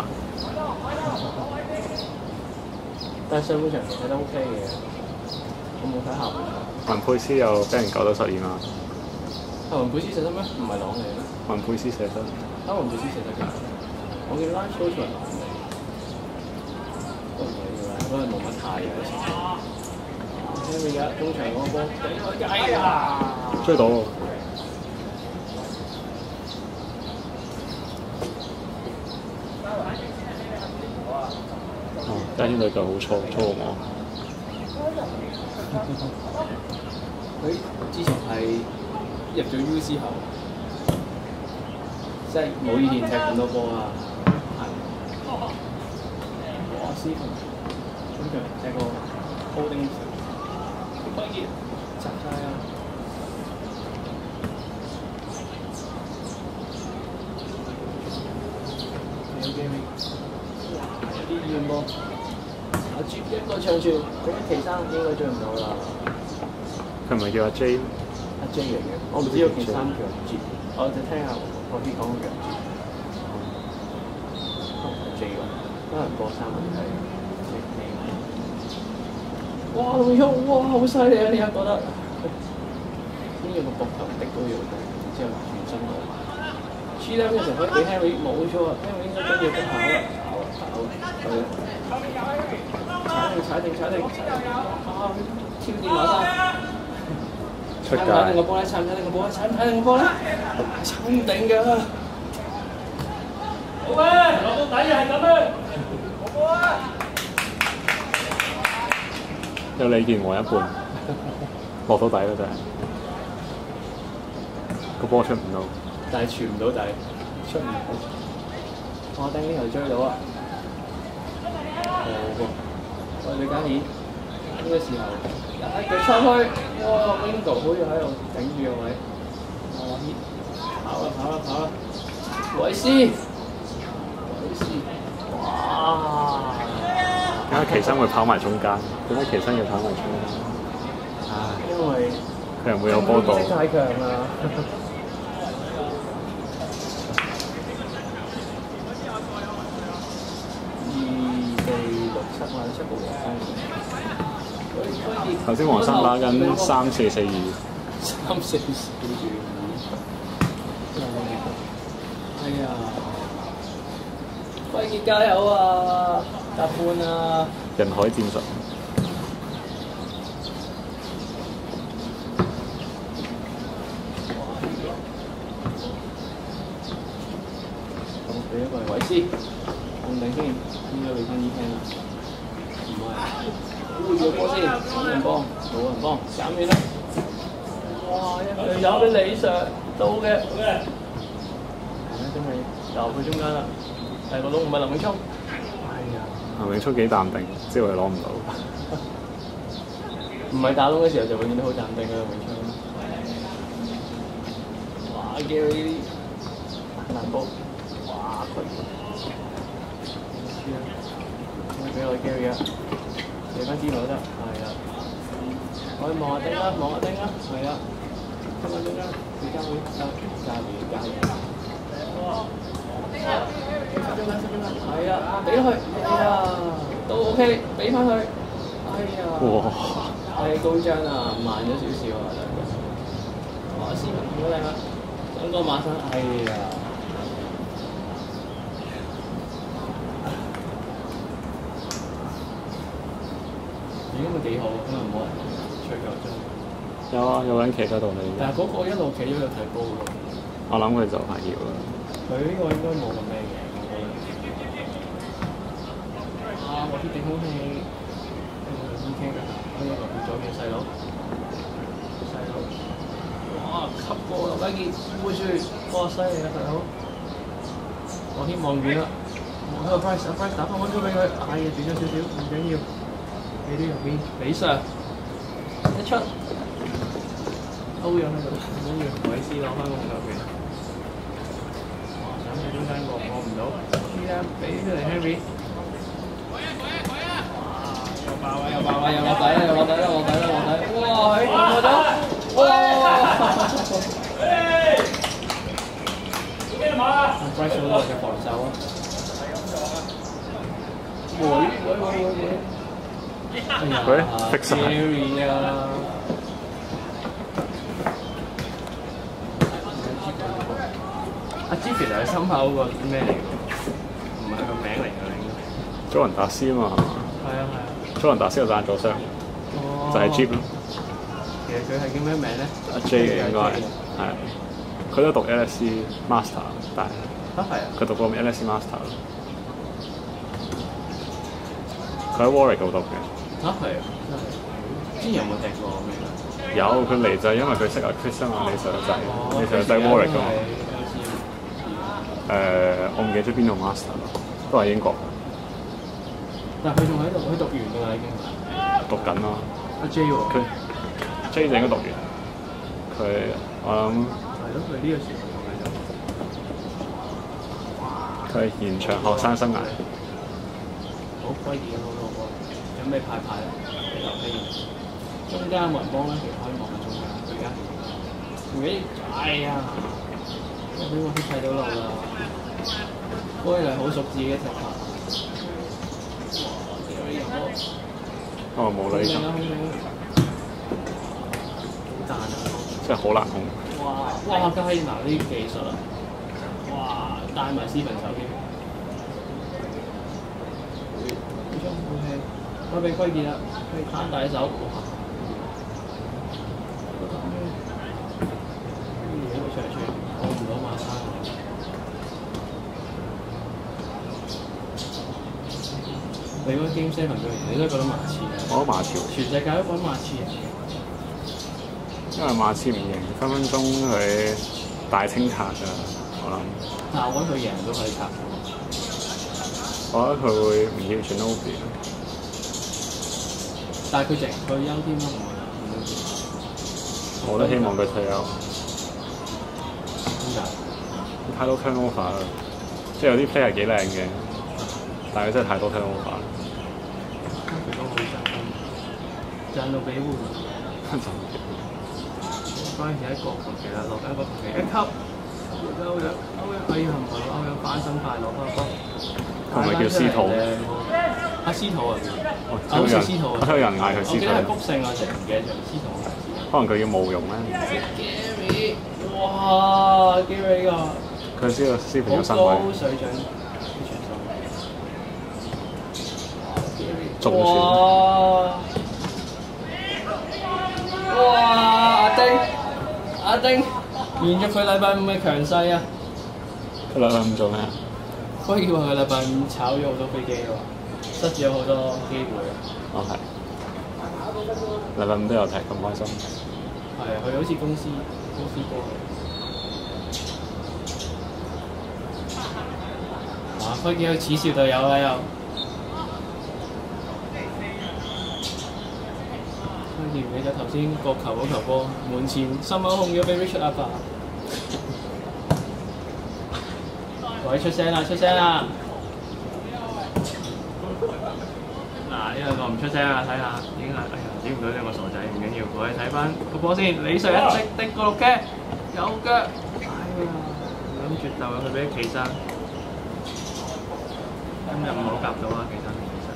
但係上半場其實都 OK 嘅，我冇睇下半場。 雲佩斯又俾人救到十二碼。 係雲佩斯射得咩？唔係朗尼咩？ 雲佩斯射得。 啊，雲佩斯射得㗎。我見 Line show 出嚟朗尼。都唔緊要啦，都係冇乜太嘅。聽你而家中場嗰個波，哎呀！ 追到喎。家軒女腳好粗，粗過我。 佢之前係入咗 U 之後，即係冇以前踢咁多波啊。係。哇！斯芬中場踢個 holding， 可以拆晒啊！有機會。有啲遠波。我接一個長傳，咁奇生應該追唔到啦。 佢唔係叫阿 J？ 阿 J 嚟嘅，我唔知道件衫叫唔知，我就聽下我啲講嘅唔知。都唔係 J 喎，可能波衫問題。哇！龍旭，哇！好犀利啊！呢下覺得，呢個個膊頭滴都要嘅，然之後轉身過。黐咧嘅時候可以俾 Harry 冇錯啊 ，Harry 應該跟住都跑啦，跑啊跑啊，係啊。踩定踩定踩定，啊！挑電馬山， 出界。 踩唔踩定個波咧？踩唔踩定個波咧？踩唔踩定個波咧？踩唔定㗎。好嘅，落到底就係咁樣。好波啊！ 有李健和一半，落到底啦真係。個波出唔到。 但係傳唔到底，出唔到。我頂呢頭追到啊！好喎。喂，李嘉顯，呢個時候一腳出去，哇 ！Wingo 好似喺度頂住個位，哇 hit，跑啦跑啦跑啦，韋斯，韋斯，哇！ 點解奇生會跑埋中間？點解奇生要跑埋中間？唉， 因為佢人會有波道。 太強啦！ 頭先黃生打緊三四四二， 三四四二，哎呀！輝傑加油啊！搭半啊！ 人海戰術。 海斯控定先，應該俾翻 E K 啦。唔係，護住個波先，冇人幫，冇人幫，減遠啦。哇！一隊友俾李 Sir 到嘅。係啊，真係遊去中間啦。第二個窿唔係林永聰。係啊。 林永聰幾淡定，知道佢攞唔到。 唔係打窿嘅時候就永遠都好淡定嘅林永聰。哇！叫呢啲難波，哇！佢俾我 carry 啊，射翻之後都得，係啊。我去望下丁啦，望下丁啦，係啊。今日丁啦，你加會加加會加會。十鐘啦，十鐘啦，係啊，俾咗佢，係啊，都 OK，俾翻佢，哎呀。 哇！ 係高張啊，慢咗少少啊，兩個。哇！斯文好靚啊，兩個馬生，哎呀。咦，咁咪幾好，今日冇人吹夠鐘。 有啊，有人企喺度你。 但係嗰個一路企咗又睇波喎。 我諗佢就係要啦。 佢呢個應該冇咁咩嘅，我覺得。啊！我啲頂空氣，誒 E K 㗎，呢一個變咗嘅細佬，細佬。哇！吸過劉家傑，會住，哇！犀利啊，大佬！我希望遠啦。我喺個 Price，阿 Price 打翻穩咗俾佢，哎呀，短咗少少，唔緊要。俾啲入邊，俾上一出，歐陽喺度，唔緊要，韋斯攞翻個控球權。哇！想喺中間過，過唔到。依家俾出嚟 Henry。哇！又爆位，又爆位，又落底啦，又落底啦，落底啦，落底！哇！喺過咗，哇！Bryce 好耐嘅防守啊！會會會會會。 佢 fix 晒。 阿 Jiffy 係心口嗰個咩嚟㗎？唔係個名嚟㗎應該。 祖雲達斯啊嘛。 係啊係啊。 祖雲達斯有贊助商，就係 Jeep 咯。 其實佢係叫咩名咧？ 阿 J 嘅應該係，係。佢都讀 L S C Master， 但係。 啊係啊。佢讀過 L S C Master 咯。佢喺 Warwick 度讀嘅。 啊係啊，真係。之前有冇踢過咩㗎？ 有，佢嚟就係因為佢識阿 Chris 啊嘛，李 Sir 個仔，李 Sir 個仔 Warwick 㗎嘛。誒，我唔記得咗邊度 Master 咯，都係英國。 但係佢仲喺度，佢讀完㗎啦已經。 讀緊咯。 阿 J 喎。 佢 J 就應該讀完。佢我諗。 係咯，佢呢個時候仲喺度。 佢係延長學生生涯。 好歸結好多波，準備派派啦，俾劉飛。中間冇人幫啦，其實可以望下中間。佢而家，喂，哎呀，我俾我睇到路啦。嗰個係好熟自己嘅踢法。哇！ 哦，冇啦呢個。 好彈啊！ 真係好難控。 哇！哇！加希拿呢啲技術啊！哇！帶埋斯文手添。O K， 我俾規傑啦，佢攤大手。長傳攞唔到馬生。你嗰 Game Seven 對你都覺得馬刺啊？ 我覺得馬刺。 全世界都覺得馬刺啊。 因為馬刺唔贏，分分鐘佢大清拆㗎，我諗。 但係我覺得佢贏都可以拆。 我覺得佢會唔要 Ginobili。 但係佢淨退休添咯，唔係唔我都希望佢退休。 點解？ 太多 turnover 啦，即係有啲 play 係幾靚嘅，但係真係太多 turnover。 佢都好賺，賺到俾換。嗰陣時喺國球其實落緊一個球期一級，歐陽歐陽，哎呀唔係喎，歐陽翻身快攞翻波。 係咪叫司徒？ 阿司徒啊！ 好似司徒啊！有人嗌佢司徒。 我記得係福勝啊，成唔記得咗司徒。 可能佢要慕容咧。 Gary， 哇 ！Gary 呢個。佢知道司徒有身位。 好高水準。 中選。 哇！哇！阿丁，阿丁，延續佢禮拜五嘅強勢啊！ 佢禮拜五做咩啊？ 可以話佢禮拜五炒咗好多飛機喎，失咗好多機會。 哦係。禮拜五都有踢，咁開心。 係啊，佢好似公司公司波嚟。哇！輝傑有恥笑隊友啦又。輝傑唔記得頭先國球嗰球波門前心口控咗俾 Richard 阿爸。喂，出聲啦！出聲啦！嗱，呢兩個唔出聲啊，睇下已經係，哎呀，屌唔到呢個傻仔，唔緊要，我哋睇翻個波先。李瑞一滴滴個六嘅，有腳，哎呀，諗住就佢俾企生，今日唔好夾到啊，企生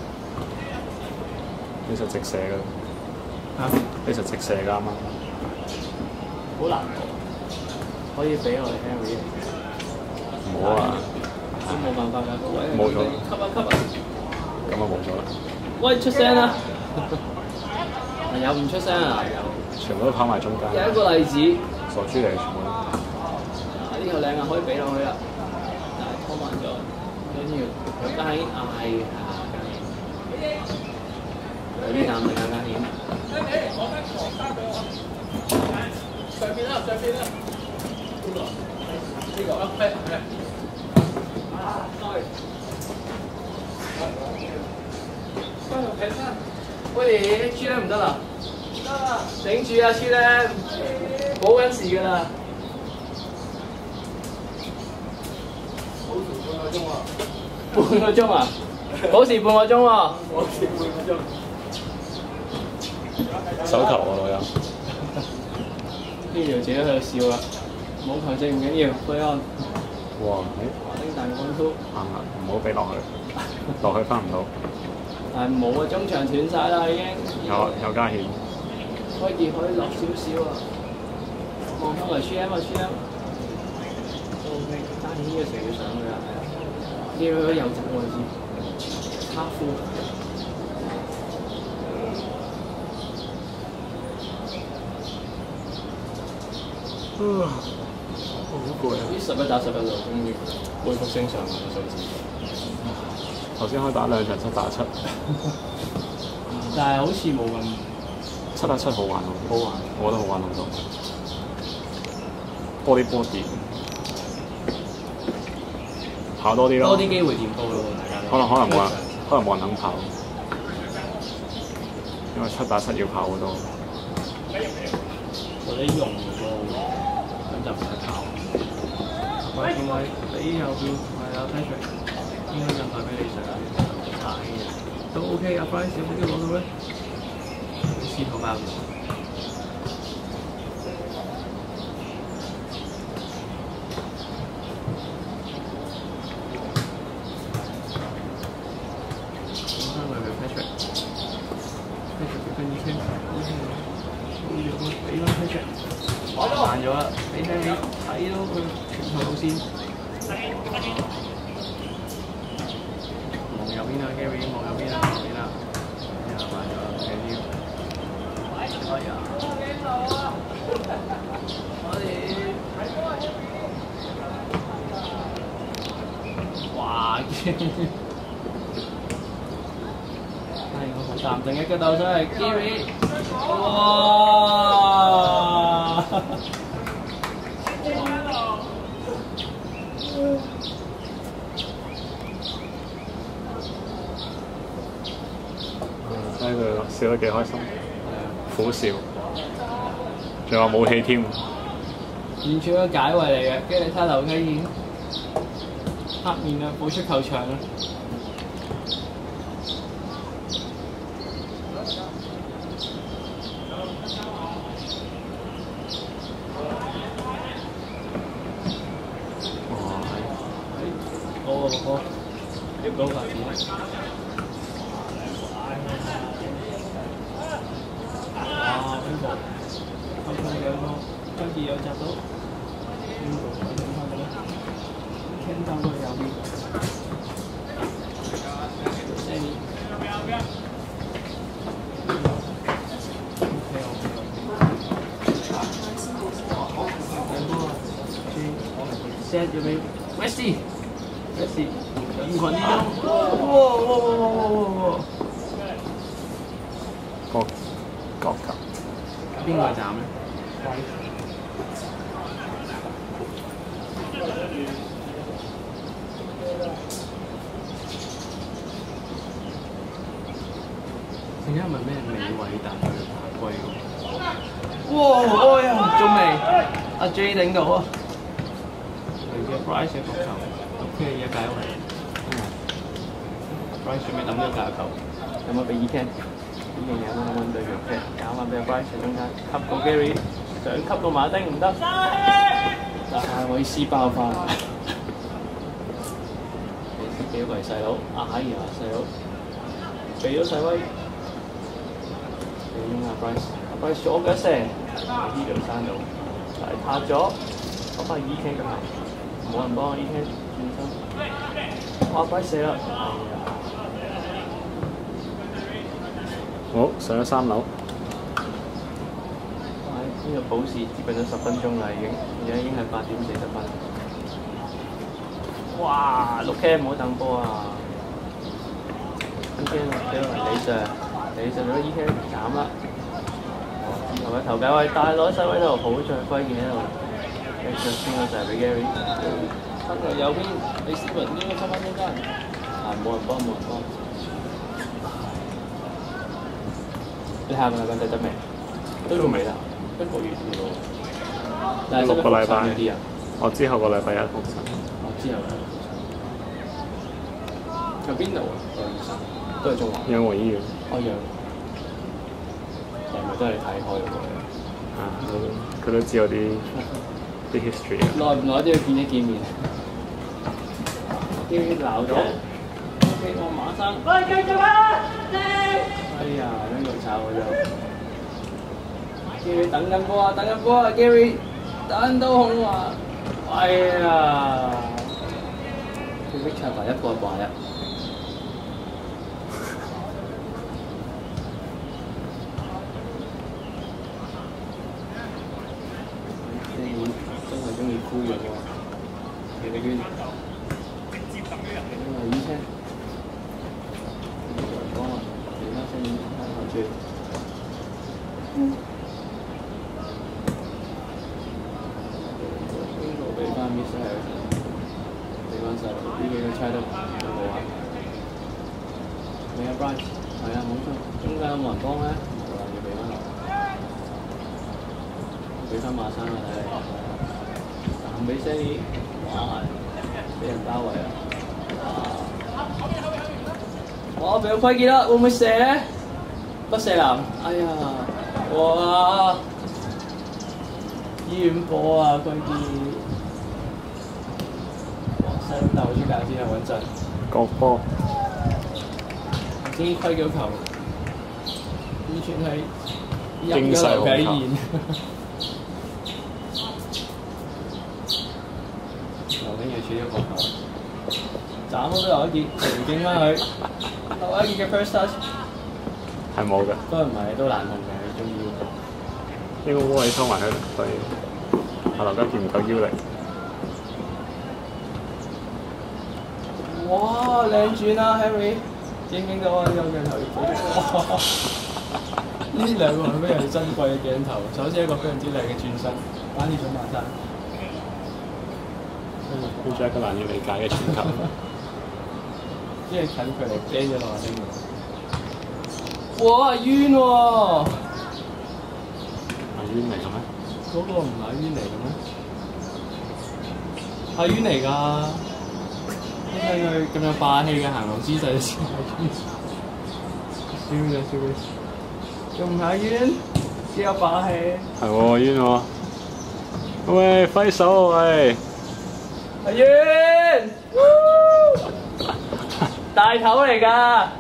其實。呢就直射㗎。 嚇？ 呢就直射㗎啱啱。 好難喎，可以俾我哋 Henry。 冇啊！ 都冇辦法㗎，個位冇咗， 吸啊吸啊！ 咁啊冇咗啦！ 喂，出聲啦！有唔出聲啊？ 全部都跑埋中間。 有一個例子。 傻豬嚟，全部都。 啊！呢個靚啊，可以俾落去啦，但係拖慢咗，跟住有家顯嗌啊家顯，有啲淡定啊家顯。上邊啦，上邊啦！呢個 OK 係。啊，對。喂，超咧唔得啦，得啦，頂住啊超咧，冇緊事㗎啦。保持半個鐘啊！半個鐘啊！保持半個鐘喎！保持半個鐘。 手球喎老友。 呢條自己喺度笑啦，冇球證唔緊要，對安。 哇！ 丁大個分數。 啱啦，唔好俾落去，落去翻唔到。 但係冇啊，中場斷晒啦已經。 有有加險。 可以可以落少少啊！望翻嚟 G M 啊 G M。O K， 加險呢個時候要上去啦，係啊。呢個右閘位置，卡夫。 啊！好攰啊！ 呢十一打十一就終於恢復正常嘅數字。 頭先可以打兩場七打七， 但係好似冇咁七打七好玩喎， 好玩， 我覺得好玩好多。多啲波點，跑多啲咯。 多啲機會點高咯，大家。 可能可能冇人，可能冇人肯跑，因為七打七要跑好多。 或者用個咁就唔使跑。喂，另外你右邊係有 Patrick。應該就派俾你上踩嘅，都 OK。阿 Bryce 有冇機會攞到咧？試圖爆咗。講翻佢嘅 Patrick，Patrick 跟住傾，俾翻 Patrick， 慢咗啦，俾聽你睇到佢全球路線。右邊啊 ，Gary 望右邊啊，右邊啊，又慢咗，唔緊要。哎呀！我哋哇！係個好淡定嘅腳鬥出嚟 ，Gary， 哇！ 睇佢笑得幾開心，苦笑，仲有武器添。 完全個解圍嚟嘅，跟住你睇劉啟賢黑面啊，補出球場啦。 哇！ 好好好，接到發展。啊！邊個？後場兩個，跟住又閘到。邊個？你點開嘅咧？傾到佢右邊。Sammy。OK OK OK。兩波啊！Set 咗俾 Westy，Westy。 人群之中，哇哇哇哇哇哇哇！ 角角球。 邊個站咧？陣間係咪咩美偉達去爬龜喎？哇！哎呀，仲未？阿 J 頂到啊！嚟嘅 Bryce 嘅角球 ，OK 嘅解圍。Bryce 準備抌咗個球，有冇俾 E-Can？ 呢樣嘢啱啱對腳嘅，搞翻俾 Bryce 中間，吸過 Gary， 想吸到馬丁唔得，但係韋斯爆發，俾咗個細佬，哎呀細佬，俾咗細威，俾咗阿 Bryce，Bryce 左腳射，呢度山度，但係拍咗，攞翻 E-Can 嘅球，冇人幫我 E-Can 轉身，哇 Bryce 射啦， 好，上咗三樓。 呢個補時接近咗十分鐘啦，已經，而家已經係八點四十分。哇！六 K 唔好等波啊 ！E K 俾到李 Sir， 李 Sir 咗 E K 減啦。之後嘅頭解位帶攞細位度，好在揮劍喺度。跟住邊個就係俾 Gary， 分頭右邊李思文應該收翻中間。啊！冇人幫，冇人幫。你下個禮拜就得未？都仲未啦。一個月嘅咯，但係六個禮拜啲啊！ 我之後個禮拜一復診。 我之後喺邊度啊？個醫生都係中環。 養和醫院。 我養，係咪都係睇開嗰個？ 啊，佢都知我啲啲 history 啊。 耐唔耐都要見一見面。啲鬧咗，希望馬生。喂，繼續啊！哎呀，咁又炒我就。Gary 等緊波啊！等緊波啊 ！Gary 等到紅啊！哎呀！佢 Richard 一個掛一，你真係中意箍樣喎！其實佢因為以前講話其他聲音睇住。俾翻 miss 係，俾翻細路，呢幾個猜得幾好玩。你阿 Bryce 係啊，冇錯，中間有冇人幫咧？冇啦，要俾翻落，俾翻馬生啊！睇嚟，彈俾 Sandy， 哇！俾人包圍啊！哇！俾個規矩啦，會唔會射咧？不射籃，哎呀！哇！醫院波啊，規矩！細佬鬥出界先係穩陣。 角波。 頭先規矩球，完全係入嘅流體現。劉景睿處咗個球，斬都有一截，回敬翻佢，留一截嘅 first touch。 係冇嘅。 都唔係，都難控嘅，中腰。 呢個窩位收埋喺度，所以阿劉家健唔夠腰力。 哇！靚轉啊 ，Harry， 影影到啊，有鏡頭要補。哇！呢兩個係非常珍貴嘅鏡頭，首先一個非常之靚嘅轉身，反而想馬生。 好似一個難以理解嘅傳球。 因為近距離掟咗落去。哇！冤喎！ 係冤嚟嘅咩？ 嗰個唔係冤嚟嘅咩？係冤嚟㗎！睇佢咁有霸氣嘅行路姿勢先係冤，笑嘅笑嘅，仲唔係冤？幾有霸氣！ 係喎冤喎！喂，揮手喂！ 係冤！大頭嚟㗎！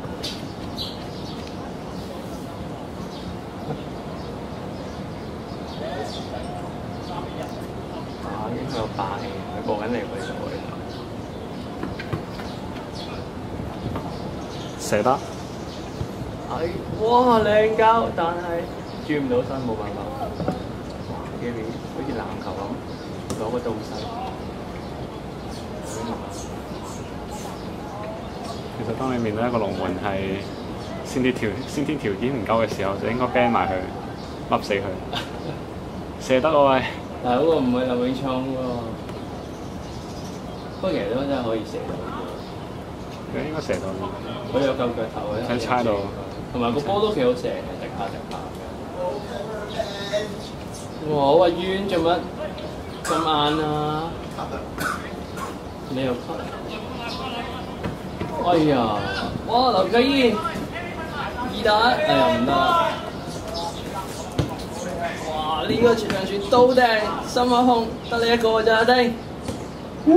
啊！已經有霸氣，佢過緊嚟揮手嘅。 射得。 係，哇靚膠，但係轉唔到身，冇辦法。哇 ，Gary 好似籃球咁，攞個倒勢。 其實當你面對一個龍門係先天條先天條件唔夠嘅時候，就應該 ban 埋佢，笠死佢。射得喎喂！ 但係嗰個唔係林永聰喎，不過其實都真係可以射到嘅。 佢應該射到。 佢有夠腳頭嘅。 喺猜到。同埋個波都幾好射嘅，直下直下嘅。哇！好啊，冤做乜咁晏啊？你又 cut？ 哎呀！哇！劉繼燕二打，哎呀唔得！哇！呢、這個全場傳都掟，心一空，得你一個咋丁？哇！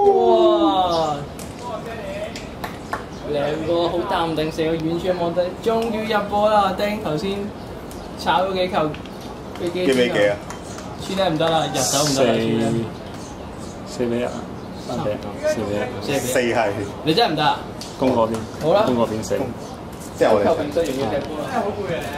兩個好淡定，成個遠處望低，終於入波啦！丁頭先炒咗幾球，幾幾？幾比幾啊？輸得唔得啦，入手唔得啦，輸得。 四比一，三比一，四比一。 四係。 你真係唔得啊？ 公嗰邊。 好啦。 公嗰邊四。 即係我哋。 球平真係要踢波啦。真係好攰啊你。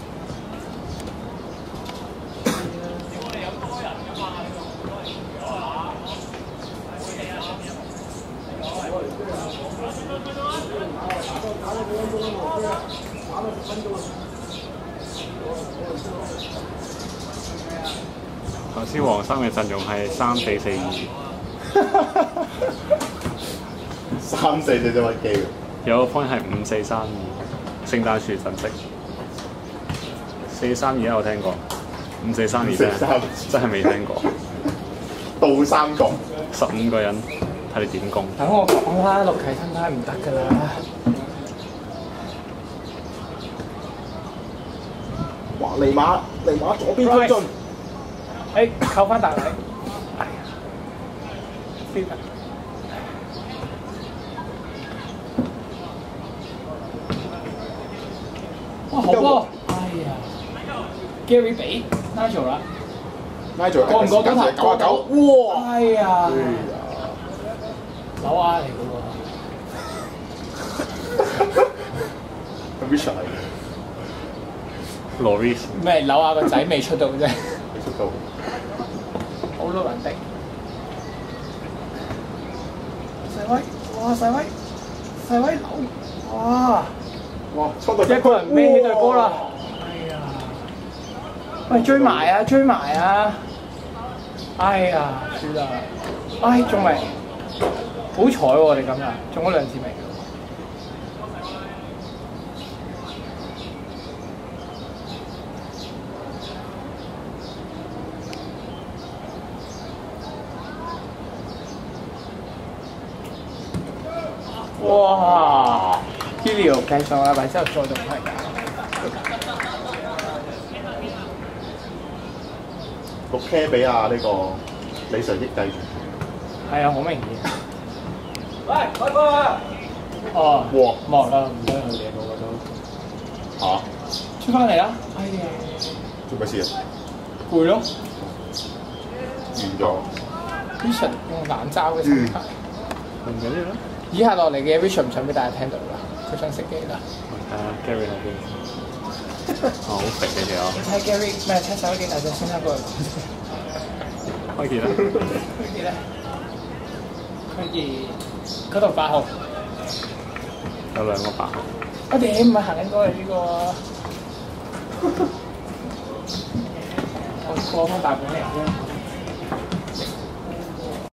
頭先黃生嘅陣容係三四四二， 三四四隻乜機？ 有個 point 係五四三二，聖誕樹陣式。四三二我聽過，五四三二真係真係未聽過。 倒三角， 十五個人睇你點攻。 等我講啦，陸啟生係唔得㗎啦。 哇！尼馬尼馬左邊推進。 誒，扣翻大禮。係啊。飛得。哇！好波！哎呀 ，Gary 俾 Nigel 啦。 Nigel 過唔過到頭？ 九啊九。哇！ 哎呀！扭壓嚟㗎喎。 Richard 嚟嘅。 Loris 咩？扭下個仔未出到啫。未出到。 好多人敵。細威，哇！細威，細威扭，哇！ 哇！出到一個人孭起隊波啦。哎呀！喂，追埋啊！追埋啊！哎呀，輸啦！唉，仲未。好彩喎！我哋咁啊，中咗兩次未？哇 ！Helio 繼續啦，咪之後再同佢搞。 六 K 俾啊呢個李常益繼續。 係啊，好明顯。喂，開波啊！哦， 哇！ 望啦，唔使去嘢嗰個都。 嚇！ 出翻嚟啦！哎呀！ 做咩事啊？ 攰咯。 完咗。 Richard 用冷嘲嘅心態。 唔緊要啦。 以下落嚟嘅 Richard 唔想俾大家聽到啦，佢想熄機啦。 睇下 Gary 喺邊？哦，好肥嘅條。 你睇 Gary 咩？睇手機大隻先一個人。 開傑啦！ 開傑咧？開傑嗰度八號。 有兩個八號。 我哋唔係行緊過嚟呢個。我過翻大本嚟啫。